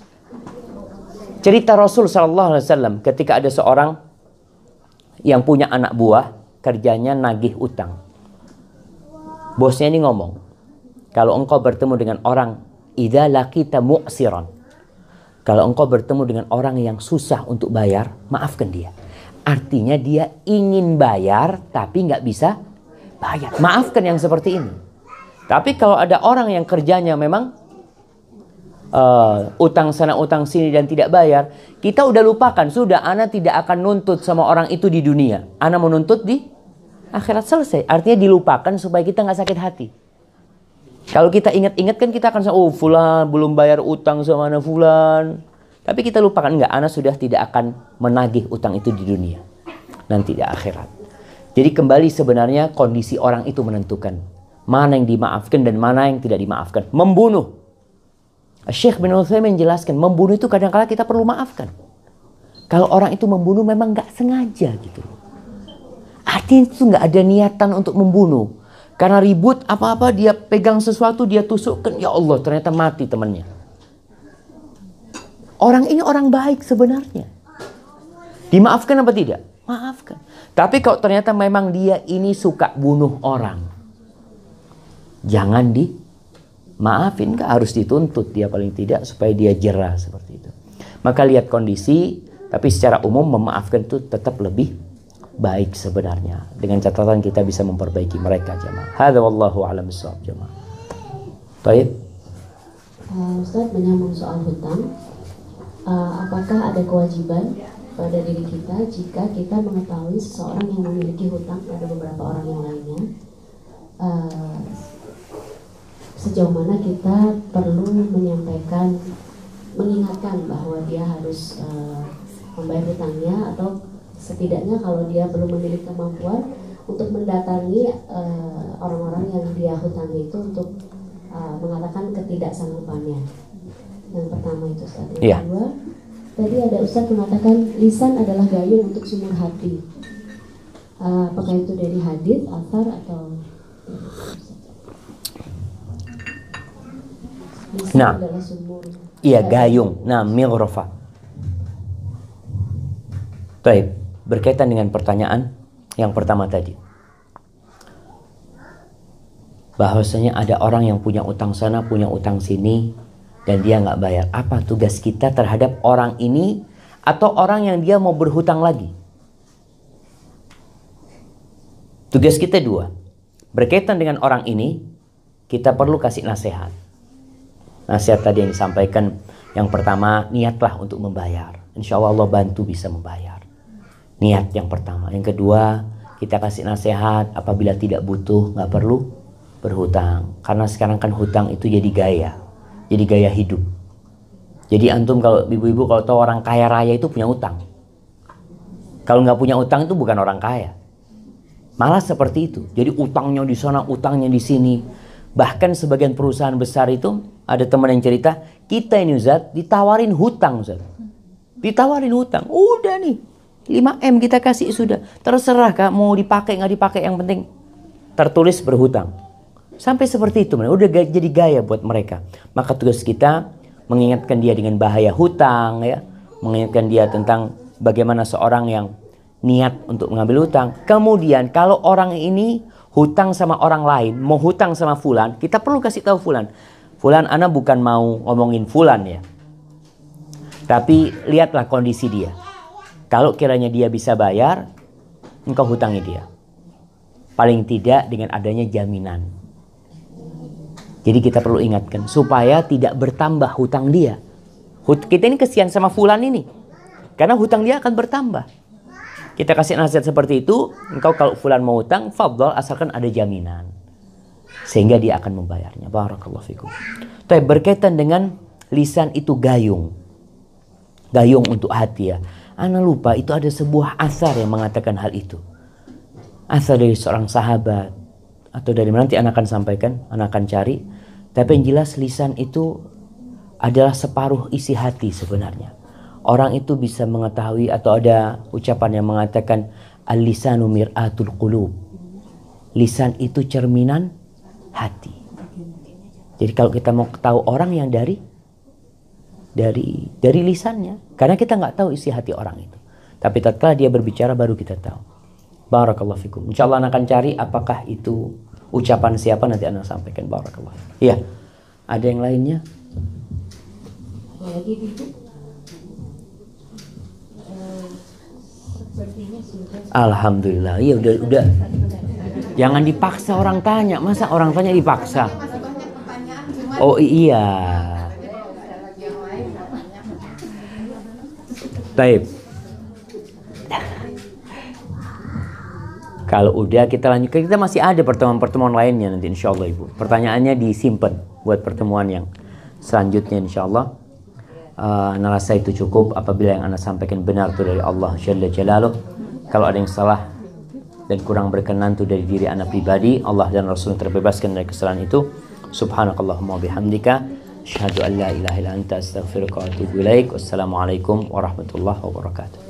Cerita Rasul Sallallahu Alaihi Wasallam ketika ada seorang yang punya anak buah kerjanya nagih utang. Bosnya ini ngomong, kalau engkau bertemu dengan orang idza laqita mu'siran, kalau engkau bertemu dengan orang yang susah untuk bayar, maafkan dia. Artinya dia ingin bayar tapi nggak bisa bayar. Maafkan yang seperti ini. Tapi kalau ada orang yang kerjanya memang Uh, utang sana utang sini dan tidak bayar, kita udah lupakan, sudah ana tidak akan nuntut sama orang itu di dunia, ana menuntut di akhirat, selesai. Artinya dilupakan supaya kita nggak sakit hati. Kalau kita ingat-ingat kan kita akan oh fulan belum bayar utang sama ana fulan, tapi kita lupakan, enggak, ana sudah tidak akan menagih utang itu di dunia, nanti di akhirat. Jadi kembali sebenarnya kondisi orang itu menentukan mana yang dimaafkan dan mana yang tidak dimaafkan. Membunuh, Syekh bin Utsaimin menjelaskan, membunuh itu kadang-kala kita perlu maafkan. Kalau orang itu membunuh memang nggak sengaja gitu. Artinya itu nggak ada niatan untuk membunuh. Karena ribut apa-apa dia pegang sesuatu dia tusukkan, ya Allah ternyata mati temannya. Orang ini orang baik sebenarnya. Dimaafkan apa tidak? Maafkan. Tapi kalau ternyata memang dia ini suka bunuh orang, jangan di maafin, gak harus dituntut dia paling tidak supaya dia jera seperti itu. Maka lihat kondisi, tapi secara umum memaafkan itu tetap lebih baik sebenarnya. Dengan catatan kita bisa memperbaiki mereka jemaah. Hadza wallahu a'lam bissawab jemaah. Baik. Uh, Ustaz, menyambung soal hutang, uh, apakah ada kewajiban pada diri kita jika kita mengetahui seseorang yang memiliki hutang pada beberapa orang yang lainnya? Uh, Sejauh mana kita perlu menyampaikan, mengingatkan bahwa dia harus uh, membayar hutangnya, atau setidaknya kalau dia belum memiliki kemampuan untuk mendatangi uh, orang-orang yang dia hutangi itu untuk uh, mengatakan ketidaksanggupannya. Yang pertama itu Ustaz. Yang yeah. kedua, tadi ada Ustaz mengatakan lisan adalah gayung untuk sumur hati. Uh, apakah itu dari hadis, athar atau? Nah, iya gayung. Nah, mighrafa. Baik, berkaitan dengan pertanyaan yang pertama tadi, bahwasanya ada orang yang punya utang sana, punya utang sini, dan dia nggak bayar. Apa tugas kita terhadap orang ini atau orang yang dia mau berhutang lagi? Tugas kita dua. Berkaitan dengan orang ini, kita perlu kasih nasihat. Nasihat tadi yang disampaikan, yang pertama, niatlah untuk membayar. Insya Allah Allah bantu bisa membayar. Niat yang pertama. Yang kedua, kita kasih nasihat apabila tidak butuh, nggak perlu berhutang. Karena sekarang kan hutang itu jadi gaya, jadi gaya hidup. Jadi antum kalau ibu-ibu kalau tahu orang kaya raya itu punya utang. Kalau nggak punya utang itu bukan orang kaya. Malah seperti itu. Jadi utangnya di sana, utangnya di sini. Bahkan sebagian perusahaan besar itu ada teman yang cerita, kita ini Ustaz ditawarin hutang Ustaz. Ditawarin hutang. Udah nih, lima M kita kasih sudah. Terserah Kak mau dipakai nggak dipakai, yang penting tertulis berhutang. Sampai seperti itu, udah jadi gaya buat mereka. Maka tugas kita mengingatkan dia dengan bahaya hutang, ya, mengingatkan dia tentang bagaimana seorang yang niat untuk mengambil hutang. Kemudian kalau orang ini hutang sama orang lain, mau hutang sama fulan, kita perlu kasih tahu fulan. Fulan, ana bukan mau ngomongin fulan ya, tapi lihatlah kondisi dia. Kalau kiranya dia bisa bayar, engkau hutangi dia. Paling tidak dengan adanya jaminan. Jadi kita perlu ingatkan supaya tidak bertambah hutang dia. Kita ini kesian sama fulan ini, karena hutang dia akan bertambah. Kita kasih nasihat seperti itu, engkau kalau fulan mau hutang, fadhal, asalkan ada jaminan. Sehingga dia akan membayarnya. Barakallahu fikum. Tapi berkaitan dengan lisan itu gayung. Gayung untuk hati ya. Ana lupa itu ada sebuah asar yang mengatakan hal itu. Asar dari seorang sahabat. Atau dari mana nanti ana akan sampaikan, ana akan cari. Tapi yang jelas lisan itu adalah separuh isi hati sebenarnya. Orang itu bisa mengetahui, atau ada ucapan yang mengatakan al-lisanu mir'atul qulub. Lisan itu cerminan hati. Jadi kalau kita mau tahu orang yang dari dari dari lisannya, karena kita nggak tahu isi hati orang itu. Tapi tatkala dia berbicara baru kita tahu. Barakallahu fikum. Insyaallah anak akan cari apakah itu ucapan siapa, nanti anak sampaikan. Barakallahu. Iya. Ada yang lainnya? Lagi itu. Alhamdulillah, ya udah udah. Jangan dipaksa orang tanya, masa orang tanya dipaksa? Oh iya. Baik. Kalau udah kita lanjut, kita masih ada pertemuan-pertemuan lainnya nanti insyaallah Ibu. Pertanyaannya disimpan buat pertemuan yang selanjutnya insyaallah. Uh, Ana rasa itu cukup apabila yang Ana sampaikan benar itu dari Allah Jalla Jalaluh. Kalau ada yang salah dan kurang berkenan itu dari diri Ana pribadi, Allah dan Rasul terbebaskan dari kesalahan itu. Subhanakallahumma bihamdika asyhadu an la ilaha illa anta astaghfiruka wa atubu ilaik. Wassalamualaikum warahmatullahi wabarakatuh.